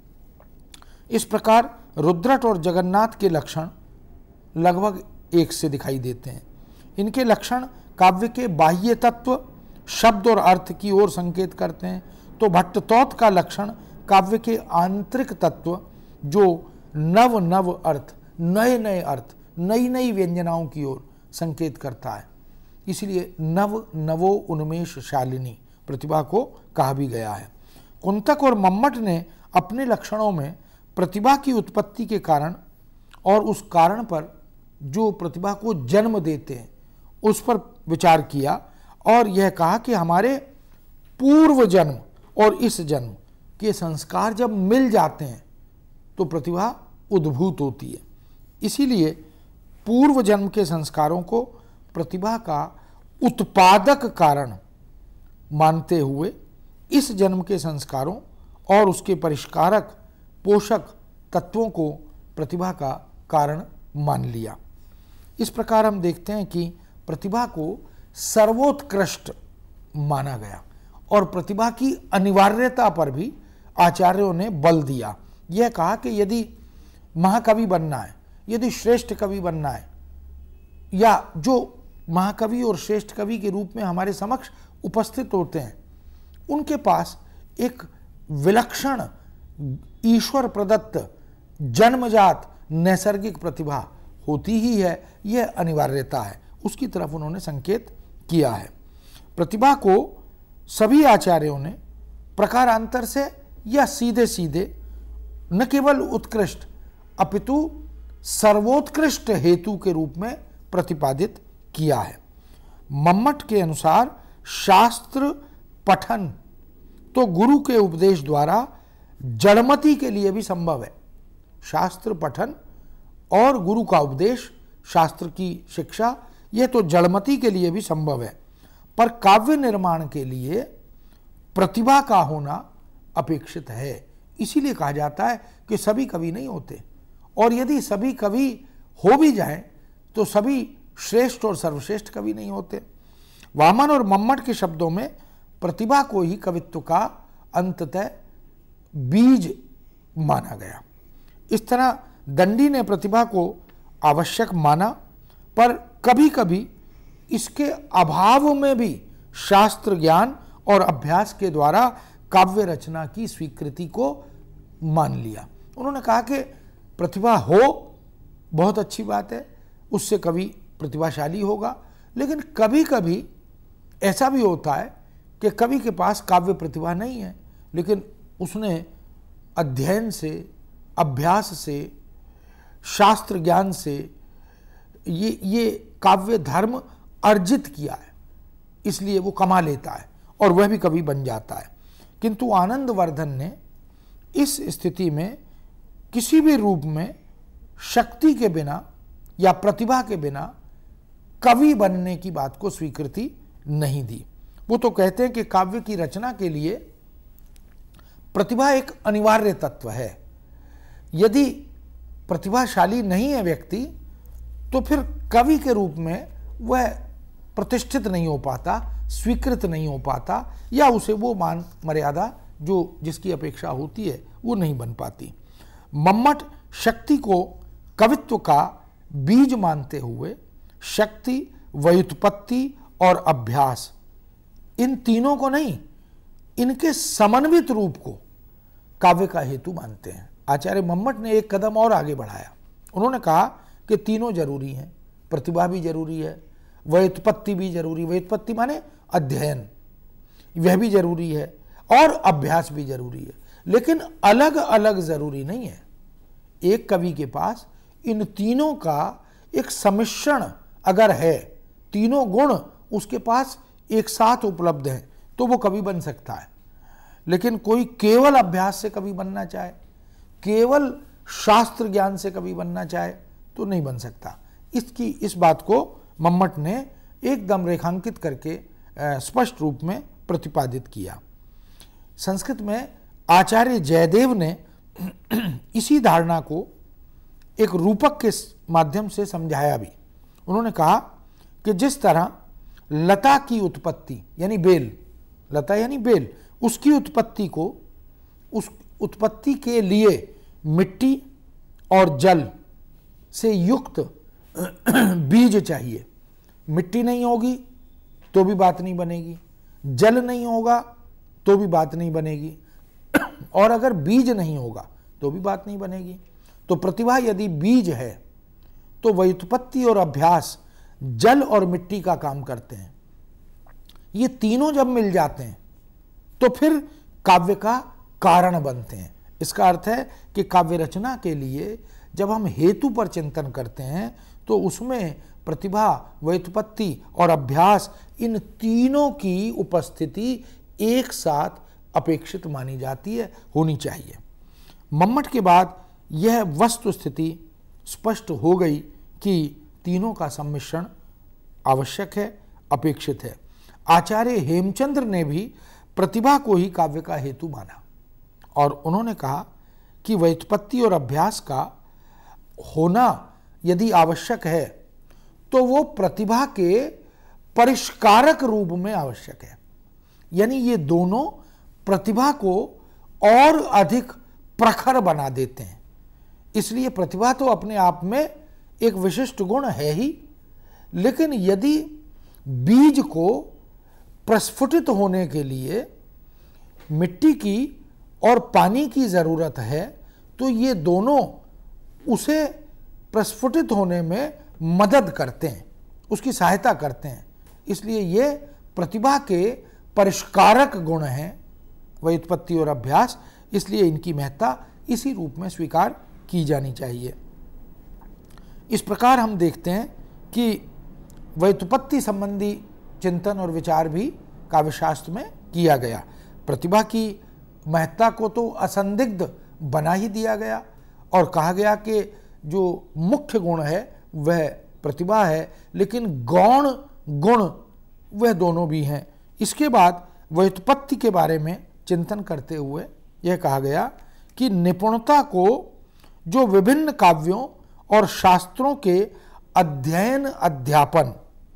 इस प्रकार रुद्रट और जगन्नाथ के लक्षण लगभग एक से दिखाई देते हैं। इनके लक्षण काव्य के बाह्य तत्व, शब्द और अर्थ की ओर संकेत करते हैं, तो भट्टतौत का लक्षण काव्य के आंतरिक तत्व जो नव नव अर्थ, नए नए अर्थ, नई नई व्यंजनाओं की ओर संकेत करता है। इसलिए नव नवो उन्मेष शालिनी प्रतिभा को कहा भी गया है। कुंतक और मम्मट ने अपने लक्षणों में प्रतिभा की उत्पत्ति के कारण और उस कारण पर जो प्रतिभा को जन्म देते हैं उस पर विचार किया और यह कहा कि हमारे पूर्व जन्म और इस जन्म के संस्कार जब मिल जाते हैं तो प्रतिभा उद्भूत होती है। इसीलिए पूर्व जन्म के संस्कारों को प्रतिभा का उत्पादक कारण मानते हुए इस जन्म के संस्कारों और उसके परिष्कारक पोषक तत्वों को प्रतिभा का कारण मान लिया। इस प्रकार हम देखते हैं कि प्रतिभा को सर्वोत्कृष्ट माना गया और प्रतिभा की अनिवार्यता पर भी आचार्यों ने बल दिया। यह कहा कि यदि महाकवि बनना है, यदि श्रेष्ठ कवि बनना है, या जो महाकवि और श्रेष्ठ कवि के रूप में हमारे समक्ष उपस्थित होते हैं, उनके पास एक विलक्षण ईश्वर प्रदत्त जन्मजात नैसर्गिक प्रतिभा होती ही है, यह अनिवार्यता है। उसकी तरफ उन्होंने संकेत किया है। प्रतिभा को सभी आचार्यों ने प्रकारांतर से या सीधे सीधे न केवल उत्कृष्ट अपितु सर्वोत्कृष्ट हेतु के रूप में प्रतिपादित किया है। मम्मट के अनुसार शास्त्र पठन तो गुरु के उपदेश द्वारा जड़मति के लिए भी संभव है। शास्त्र पठन और गुरु का उपदेश, शास्त्र की शिक्षा, यह तो जड़मति के लिए भी संभव है, पर काव्य निर्माण के लिए प्रतिभा का होना अपेक्षित है। इसीलिए कहा जाता है कि सभी कवि नहीं होते, और यदि सभी कवि हो भी जाएं तो सभी श्रेष्ठ और सर्वश्रेष्ठ कवि नहीं होते। वामन और मम्मट के शब्दों में प्रतिभा को ही कवित्व का अंततः बीज माना गया। इस तरह दंडी ने प्रतिभा को आवश्यक माना, पर कभी कभी इसके अभाव में भी शास्त्र ज्ञान और अभ्यास के द्वारा काव्य रचना की स्वीकृति को मान लिया। उन्होंने कहा कि प्रतिभा हो बहुत अच्छी बात है, उससे कवि प्रतिभाशाली होगा, लेकिन कभी कभी ऐसा भी होता है कि कवि के पास काव्य प्रतिभा नहीं है, लेकिन उसने अध्ययन से, अभ्यास से, शास्त्र ज्ञान से ये ये काव्य धर्म अर्जित किया है, इसलिए वो कमा लेता है और वह भी कवि बन जाता है। किंतु आनंदवर्धन ने इस स्थिति में किसी भी रूप में शक्ति के बिना या प्रतिभा के बिना कवि बनने की बात को स्वीकृति नहीं दी। वो तो कहते हैं कि काव्य की रचना के लिए प्रतिभा एक अनिवार्य तत्व है। यदि प्रतिभाशाली नहीं है व्यक्ति, तो फिर कवि के रूप में वह प्रतिष्ठित नहीं हो पाता, स्वीकृत नहीं हो पाता, या उसे वो मान मर्यादा जो जिसकी अपेक्षा होती है वो नहीं बन पाती। मम्मट शक्ति को कवित्व का बीज मानते हुए शक्ति, व्युत्पत्ति और अभ्यास, इन तीनों को नहीं, इनके समन्वित रूप को काव्य का हेतु मानते हैं। आचार्य मम्मट ने एक कदम और आगे बढ़ाया। उन्होंने कहा कि तीनों जरूरी हैं, प्रतिभा भी जरूरी है, व्युत्पत्ति भी जरूरी, व्युत्पत्ति माने अध्ययन, वह भी जरूरी है, और अभ्यास भी जरूरी है, लेकिन अलग अलग जरूरी नहीं है। एक कवि के पास इन तीनों का एक सम्मिश्रण अगर है, तीनों गुण उसके पास एक साथ उपलब्ध हैं, तो वो कवि बन सकता है। लेकिन कोई केवल अभ्यास से कवि बनना चाहे, केवल शास्त्र ज्ञान से कवि बनना चाहे, तो नहीं बन सकता। इसकी इस बात को मम्मट ने एकदम रेखांकित करके स्पष्ट रूप में प्रतिपादित किया। संस्कृत में आचार्य जयदेव ने इसी धारणा को एक रूपक के माध्यम से समझाया भी। उन्होंने कहा कि जिस तरह लता की उत्पत्ति यानी बेल, लता यानी बेल, उसकी उत्पत्ति को, उस उत्पत्ति के लिए मिट्टी और जल से युक्त बीज चाहिए। मिट्टी नहीं होगी तो भी बात नहीं बनेगी, जल नहीं होगा तो भी बात नहीं बनेगी, और अगर बीज नहीं होगा तो भी बात नहीं बनेगी। तो प्रतिभा यदि बीज है तो व्युत्पत्ति और अभ्यास जल और मिट्टी का काम करते हैं। ये तीनों जब मिल जाते हैं तो फिर काव्य का कारण बनते हैं। इसका अर्थ है कि काव्य रचना के लिए जब हम हेतु पर चिंतन करते हैं तो उसमें प्रतिभा, व्युत्पत्ति और अभ्यास, इन तीनों की उपस्थिति एक साथ अपेक्षित मानी जाती है, होनी चाहिए। मम्मट के बाद यह वस्तु स्थिति स्पष्ट हो गई कि तीनों का सम्मिश्रण आवश्यक है, अपेक्षित है। आचार्य हेमचंद्र ने भी प्रतिभा को ही काव्य का हेतु माना और उन्होंने कहा कि व्युत्पत्ति और अभ्यास का होना यदि आवश्यक है तो वो प्रतिभा के परिष्कारक रूप में आवश्यक है। यानी ये दोनों प्रतिभा को और अधिक प्रखर बना देते हैं। इसलिए प्रतिभा तो अपने आप में एक विशिष्ट गुण है ही, लेकिन यदि बीज को प्रस्फुटित होने के लिए मिट्टी की और पानी की ज़रूरत है, तो ये दोनों उसे प्रस्फुटित होने में मदद करते हैं, उसकी सहायता करते हैं। इसलिए ये प्रतिभा के परिष्कारक गुण हैं, व्युत्पत्ति और अभ्यास। इसलिए इनकी महत्ता इसी रूप में स्वीकार की जानी चाहिए। इस प्रकार हम देखते हैं कि व्युत्पत्ति संबंधी चिंतन और विचार भी काव्यशास्त्र में किया गया। प्रतिभा की महत्ता को तो असंदिग्ध बना ही दिया गया और कहा गया कि जो मुख्य गुण है वह प्रतिभा है, लेकिन गौण गुण वह दोनों भी हैं। इसके बाद व्युत्पत्ति के बारे में चिंतन करते हुए यह कहा गया कि निपुणता को जो विभिन्न काव्यों और शास्त्रों के अध्ययन अध्यापन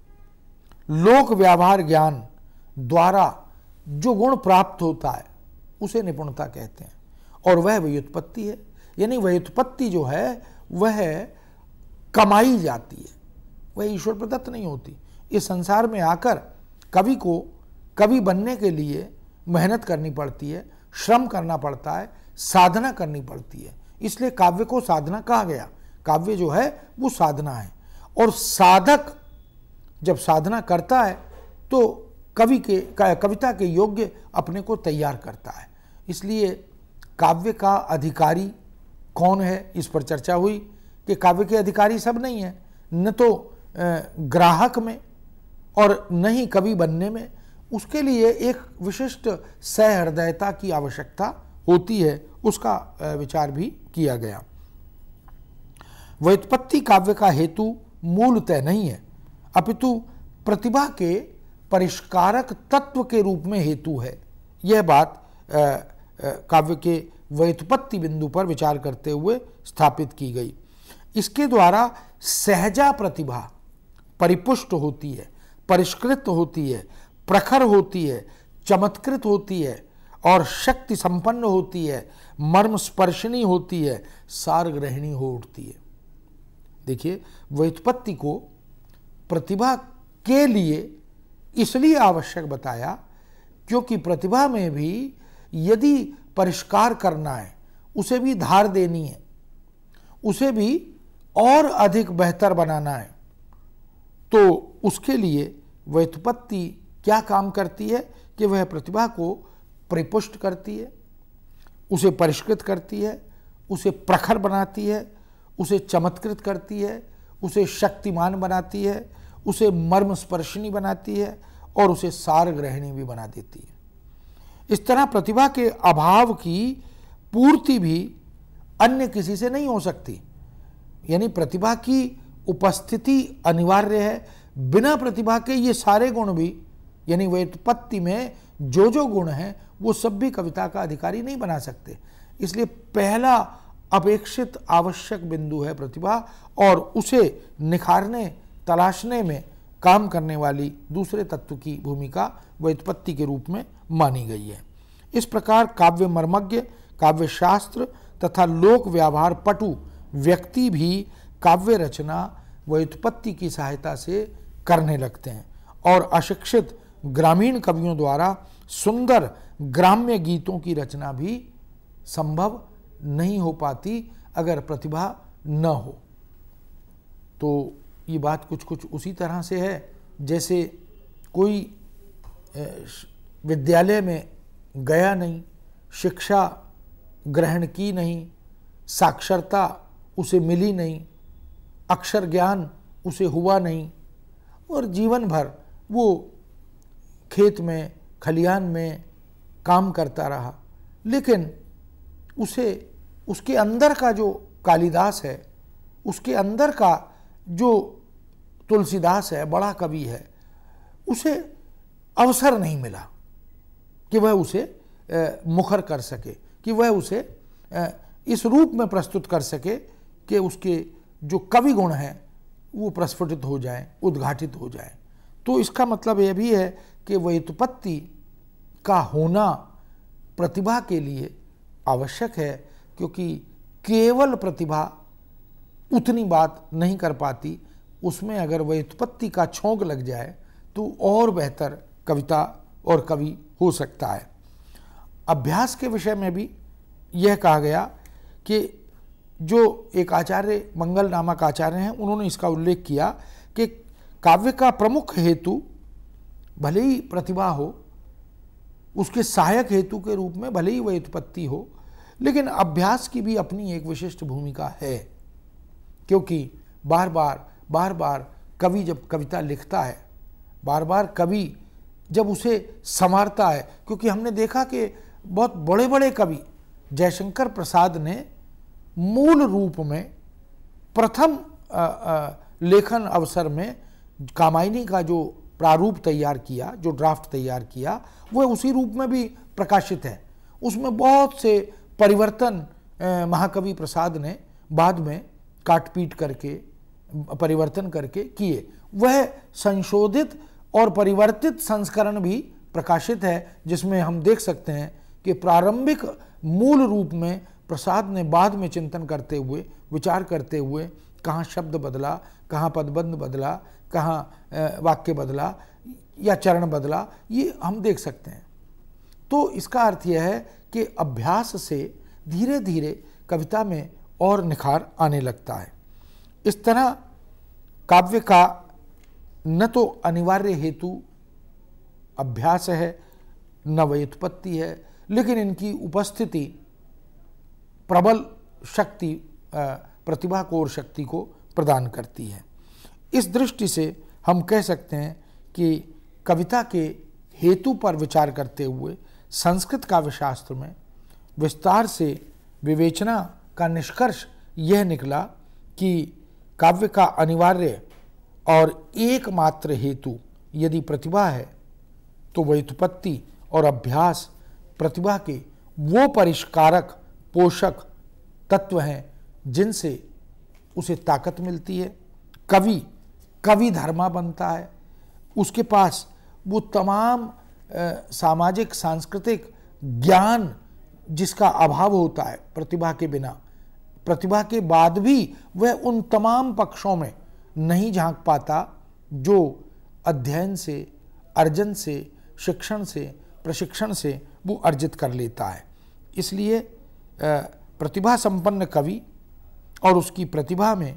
लोक व्यवहार ज्ञान द्वारा जो गुण प्राप्त होता है उसे निपुणता कहते हैं, और वह व्युत्पत्ति है। यानी व्युत्पत्ति जो है वह कमाई जाती है, वह ईश्वर प्रदत्त नहीं होती। इस संसार में आकर कवि को कवि बनने के लिए मेहनत करनी पड़ती है, श्रम करना पड़ता है, साधना करनी पड़ती है। इसलिए काव्य को साधना कहा गया। काव्य जो है वो साधना है, और साधक जब साधना करता है तो कवि के कविता के योग्य अपने को तैयार करता है। इसलिए काव्य का अधिकारी कौन है, इस पर चर्चा हुई कि काव्य के अधिकारी सब नहीं है, न तो ग्राहक में और न ही कवि बनने में। उसके लिए एक विशिष्ट सहृदयता की आवश्यकता होती है, उसका विचार भी किया गया। व्युत्पत्ति काव्य का हेतु मूलतः नहीं है, अपितु प्रतिभा के परिष्कारक तत्व के रूप में हेतु है। यह बात काव्य के व्युत्पत्ति बिंदु पर विचार करते हुए स्थापित की गई। इसके द्वारा सहजा प्रतिभा परिपुष्ट होती है, परिष्कृत होती है, प्रखर होती है, चमत्कृत होती है और शक्ति संपन्न होती है, मर्म स्पर्शनी होती है, सार ग्रहणी हो उठती है। देखिए, व्युत्पत्ति को प्रतिभा के लिए इसलिए आवश्यक बताया क्योंकि प्रतिभा में भी यदि परिष्कार करना है, उसे भी धार देनी है, उसे भी और अधिक बेहतर बनाना है, तो उसके लिए व्युत्पत्ति क्या काम करती है कि वह प्रतिभा को परिपुष्ट करती है, उसे परिष्कृत करती है, उसे प्रखर बनाती है, उसे चमत्कृत करती है, उसे शक्तिमान बनाती है, उसे मर्म स्पर्शनी बनाती है और उसे सार ग्रहणी भी बना देती है। इस तरह प्रतिभा के अभाव की पूर्ति भी अन्य किसी से नहीं हो सकती। यानी प्रतिभा की उपस्थिति अनिवार्य है। बिना प्रतिभा के ये सारे गुण भी, यानी व्युत्पत्ति में जो जो गुण हैं वो सब भी कविता का अधिकारी नहीं बना सकते। इसलिए पहला अपेक्षित आवश्यक बिंदु है प्रतिभा, और उसे निखारने तलाशने में काम करने वाली दूसरे तत्व की भूमिका व्युत्पत्ति के रूप में मानी गई है। इस प्रकार काव्य मर्मज्ञ, काव्य शास्त्र तथा लोक व्यवहार पटु व्यक्ति भी काव्य रचना व्युत्पत्ति की सहायता से करने लगते हैं, और अशिक्षित ग्रामीण कवियों द्वारा सुंदर ग्राम्य गीतों की रचना भी संभव नहीं हो पाती अगर प्रतिभा न हो। तो ये बात कुछ कुछ उसी तरह से है जैसे कोई विद्यालय में गया नहीं, शिक्षा ग्रहण की नहीं, साक्षरता उसे मिली नहीं, अक्षर ज्ञान उसे हुआ नहीं, और जीवन भर वो खेत में खलिहान में काम करता रहा, लेकिन उसे उसके अंदर का जो कालिदास है, उसके अंदर का जो तुलसीदास है, बड़ा कवि है, उसे अवसर नहीं मिला कि वह उसे मुखर कर सके, कि वह उसे इस रूप में प्रस्तुत कर सके कि उसके जो कवि गुण हैं वो प्रस्फुटित हो जाएं, उद्घाटित हो जाएं। तो इसका मतलब यह भी है कि व्युत्पत्ति का होना प्रतिभा के लिए आवश्यक है, क्योंकि केवल प्रतिभा उतनी बात नहीं कर पाती, उसमें अगर व्युत्पत्ति का छोंक लग जाए तो और बेहतर कविता और कवि हो सकता है। अभ्यास के विषय में भी यह कहा गया कि जो एक आचार्य मंगल नामक आचार्य हैं, उन्होंने इसका उल्लेख किया कि काव्य का प्रमुख हेतु भले ही प्रतिभा हो, उसके सहायक हेतु के रूप में भले ही व्युत्पत्ति हो, लेकिन अभ्यास की भी अपनी एक विशिष्ट भूमिका है। क्योंकि बार बार बार बार कवि जब कविता लिखता है, बार बार कवि जब उसे संवारता है, क्योंकि हमने देखा कि बहुत बड़े बड़े कवि, जयशंकर प्रसाद ने मूल रूप में प्रथम आ, आ, लेखन अवसर में कामायनी का जो प्रारूप तैयार किया, जो ड्राफ्ट तैयार किया, वह उसी रूप में भी प्रकाशित है। उसमें बहुत से परिवर्तन महाकवि प्रसाद ने बाद में काट पीट करके, परिवर्तन करके किए। वह संशोधित और परिवर्तित संस्करण भी प्रकाशित है, जिसमें हम देख सकते हैं कि प्रारंभिक मूल रूप में प्रसाद ने बाद में चिंतन करते हुए, विचार करते हुए, कहाँ शब्द बदला, कहाँ पदबंध बदला, कहाँ वाक्य बदला या चरण बदला, ये हम देख सकते हैं। तो इसका अर्थ यह है कि अभ्यास से धीरे धीरे कविता में और निखार आने लगता है। इस तरह काव्य का न तो अनिवार्य हेतु अभ्यास है, न व्युत्पत्ति है, लेकिन इनकी उपस्थिति प्रबल शक्ति, प्रतिभा को और शक्ति को प्रदान करती है। इस दृष्टि से हम कह सकते हैं कि कविता के हेतु पर विचार करते हुए संस्कृत काव्यशास्त्र में विस्तार से विवेचना का निष्कर्ष यह निकला कि काव्य का अनिवार्य और एकमात्र हेतु यदि प्रतिभा है, तो व्युत्पत्ति और अभ्यास प्रतिभा के वो परिष्कारक, पोषक तत्व हैं जिनसे उसे ताकत मिलती है। कवि कवि धर्मा बनता है, उसके पास वो तमाम सामाजिक सांस्कृतिक ज्ञान जिसका अभाव होता है प्रतिभा के बिना, प्रतिभा के बाद भी वह उन तमाम पक्षों में नहीं झांक पाता जो अध्ययन से, अर्जन से, शिक्षण से, प्रशिक्षण से वो अर्जित कर लेता है। इसलिए प्रतिभा संपन्न कवि और उसकी प्रतिभा में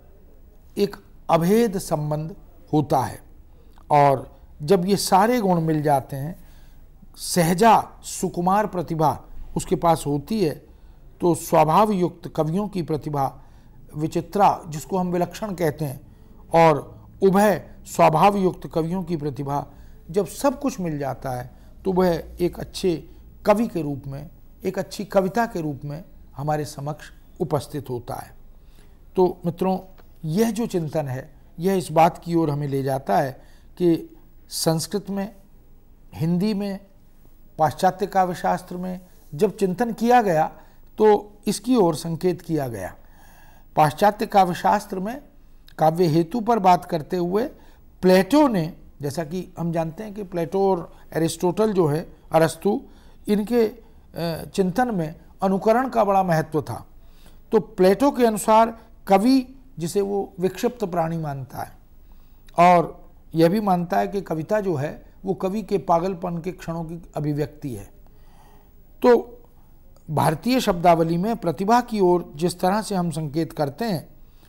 एक अभेद संबंध होता है, और जब ये सारे गुण मिल जाते हैं, सहजा सुकुमार प्रतिभा उसके पास होती है, तो स्वभाव युक्त कवियों की प्रतिभा, विचित्रा जिसको हम विलक्षण कहते हैं, और उभय स्वभाव युक्त कवियों की प्रतिभा, जब सब कुछ मिल जाता है तो वह एक अच्छे कवि के रूप में, एक अच्छी कविता के रूप में हमारे समक्ष उपस्थित होता है। तो मित्रों, यह जो चिंतन है यह इस बात की ओर हमें ले जाता है कि संस्कृत में, हिंदी में, पाश्चात्य काव्यशास्त्र में जब चिंतन किया गया तो इसकी ओर संकेत किया गया। पाश्चात्य काव्यशास्त्र में काव्य हेतु पर बात करते हुए प्लेटो ने, जैसा कि हम जानते हैं कि प्लेटो और एरिस्टोटल जो है, अरस्तु, इनके चिंतन में अनुकरण का बड़ा महत्व था। तो प्लेटो के अनुसार कवि, जिसे वो विक्षिप्त प्राणी मानता है, और यह भी मानता है कि कविता जो है वो कवि के पागलपन के क्षणों की अभिव्यक्ति है। तो भारतीय शब्दावली में प्रतिभा की ओर जिस तरह से हम संकेत करते हैं,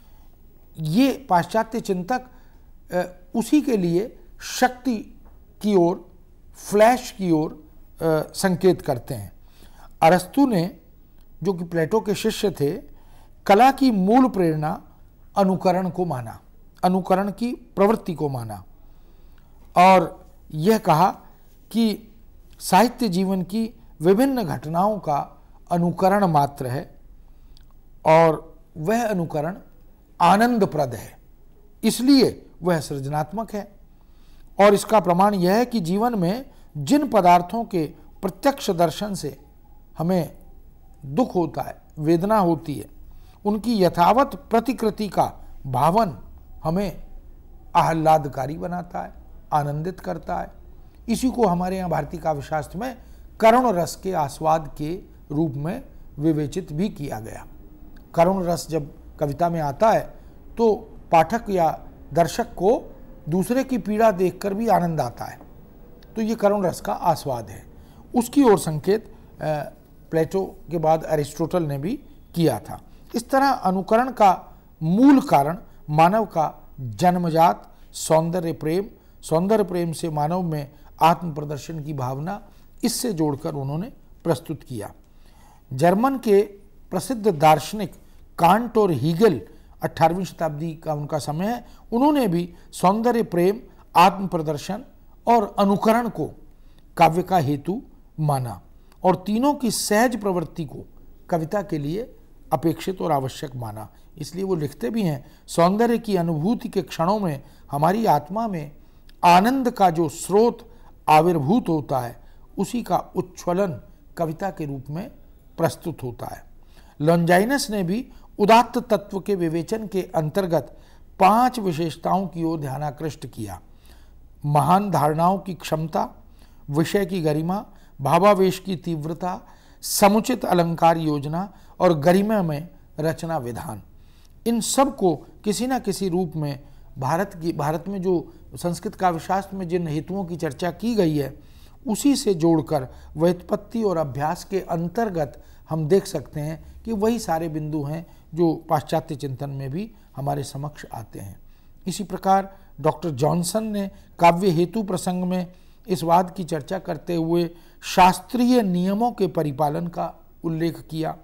ये पाश्चात्य चिंतक उसी के लिए शक्ति की ओर, फ्लैश की ओर संकेत करते हैं। अरस्तु ने, जो कि प्लेटो के शिष्य थे, कला की मूल प्रेरणा अनुकरण को माना, अनुकरण की प्रवृत्ति को माना, और यह कहा कि साहित्य जीवन की विभिन्न घटनाओं का अनुकरण मात्र है, और वह अनुकरण आनंदप्रद है, इसलिए वह सृजनात्मक है। और इसका प्रमाण यह है कि जीवन में जिन पदार्थों के प्रत्यक्ष दर्शन से हमें दुख होता है, वेदना होती है, उनकी यथावत प्रतिकृति का भावन हमें आह्लादकारी बनाता है, आनंदित करता है। इसी को हमारे यहाँ भारतीय काव्य शास्त्र में करुण रस के आस्वाद के रूप में विवेचित भी किया गया। करुण रस जब कविता में आता है तो पाठक या दर्शक को दूसरे की पीड़ा देखकर भी आनंद आता है, तो ये करुण रस का आस्वाद है। उसकी ओर संकेत प्लेटो के बाद अरिस्टोटल ने भी किया था। इस तरह अनुकरण का मूल कारण मानव का जन्मजात सौंदर्य प्रेम, सौंदर्य प्रेम से मानव में आत्म प्रदर्शन की भावना, इससे जोड़कर उन्होंने प्रस्तुत किया। जर्मन के प्रसिद्ध दार्शनिक कांट और हीगल, अठारहवीं शताब्दी का उनका समय है, उन्होंने भी सौंदर्य प्रेम, आत्म प्रदर्शन और अनुकरण को काव्य का हेतु माना और तीनों की सहज प्रवृत्ति को कविता के लिए अपेक्षित और आवश्यक माना। इसलिए वो लिखते भी हैं, सौंदर्य की अनुभूति के क्षणों में हमारी आत्मा में आनंद का जो स्रोत आविर्भूत होता है, उसी का उच्छ्वलन कविता के रूप में प्रस्तुत होता है। लॉन्जाइनस ने भी उदात्त तत्व के विवेचन के अंतर्गत पांच विशेषताओं की ओर ध्यानाकृष्ट किया। महान धारणाओं की क्षमता, विषय की गरिमा, भावावेश की तीव्रता, समुचित अलंकार योजना और गरिमा में रचना विधान। इन सब को किसी न किसी रूप में भारत की भारत में जो संस्कृत काव्यशास्त्र में जिन हेतुओं की चर्चा की गई है, उसी से जोड़कर व्युत्पत्ति और अभ्यास के अंतर्गत हम देख सकते हैं कि वही सारे बिंदु हैं जो पाश्चात्य चिंतन में भी हमारे समक्ष आते हैं। इसी प्रकार डॉक्टर जॉनसन ने काव्य हेतु प्रसंग में इस वाद की चर्चा करते हुए शास्त्रीय नियमों के परिपालन का उल्लेख किया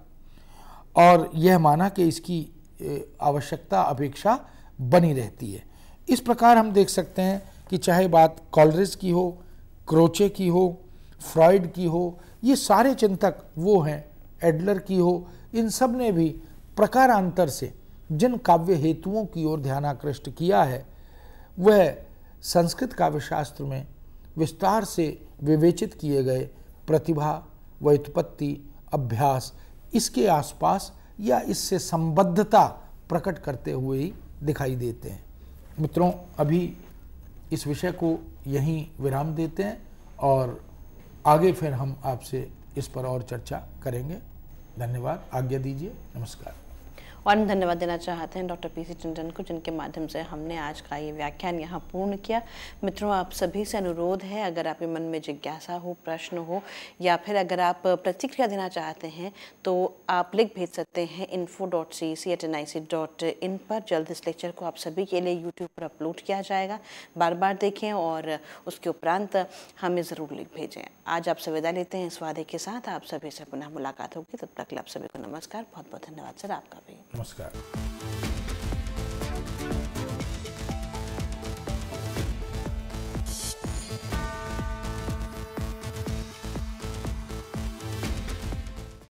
और यह माना कि इसकी आवश्यकता, अपेक्षा बनी रहती है। इस प्रकार हम देख सकते हैं कि चाहे बात कॉलरिज की हो, क्रोचे की हो, फ्रॉइड की हो, ये सारे चिंतक वो हैं, एडलर की हो, इन सब ने भी प्रकारांतर से जिन काव्य हेतुओं की ओर ध्यानाकृष्ट किया है, वह संस्कृत काव्यशास्त्र में विस्तार से विवेचित किए गए प्रतिभा, व्युत्पत्ति, अभ्यास, इसके आसपास या इससे संबद्धता प्रकट करते हुए ही दिखाई देते हैं। मित्रों, अभी इस विषय को यहीं विराम देते हैं और आगे फिर हम आपसे इस पर और चर्चा करेंगे। धन्यवाद, आज्ञा दीजिए, नमस्कार। और हम धन्यवाद देना चाहते हैं डॉक्टर पी सी टंडन को, जिनके माध्यम से हमने आज का ये व्याख्यान यहाँ पूर्ण किया। मित्रों, आप सभी से अनुरोध है, अगर आपके मन में जिज्ञासा हो, प्रश्न हो या फिर अगर आप प्रतिक्रिया देना चाहते हैं तो आप लिख भेज सकते हैं info dot C E C at N I C dot in पर। जल्द इस लेक्चर को आप सभी के लिए यूट्यूब पर अपलोड किया जाएगा, बार बार देखें और उसके उपरांत हमें ज़रूर लिख भेजें। आज आप से विदा लेते हैं इस वादे के साथ, आप सभी से पुनः मुलाकात होगी। तब तक आप सभी को नमस्कार, बहुत बहुत धन्यवाद सर आपका भी। नमस्कार।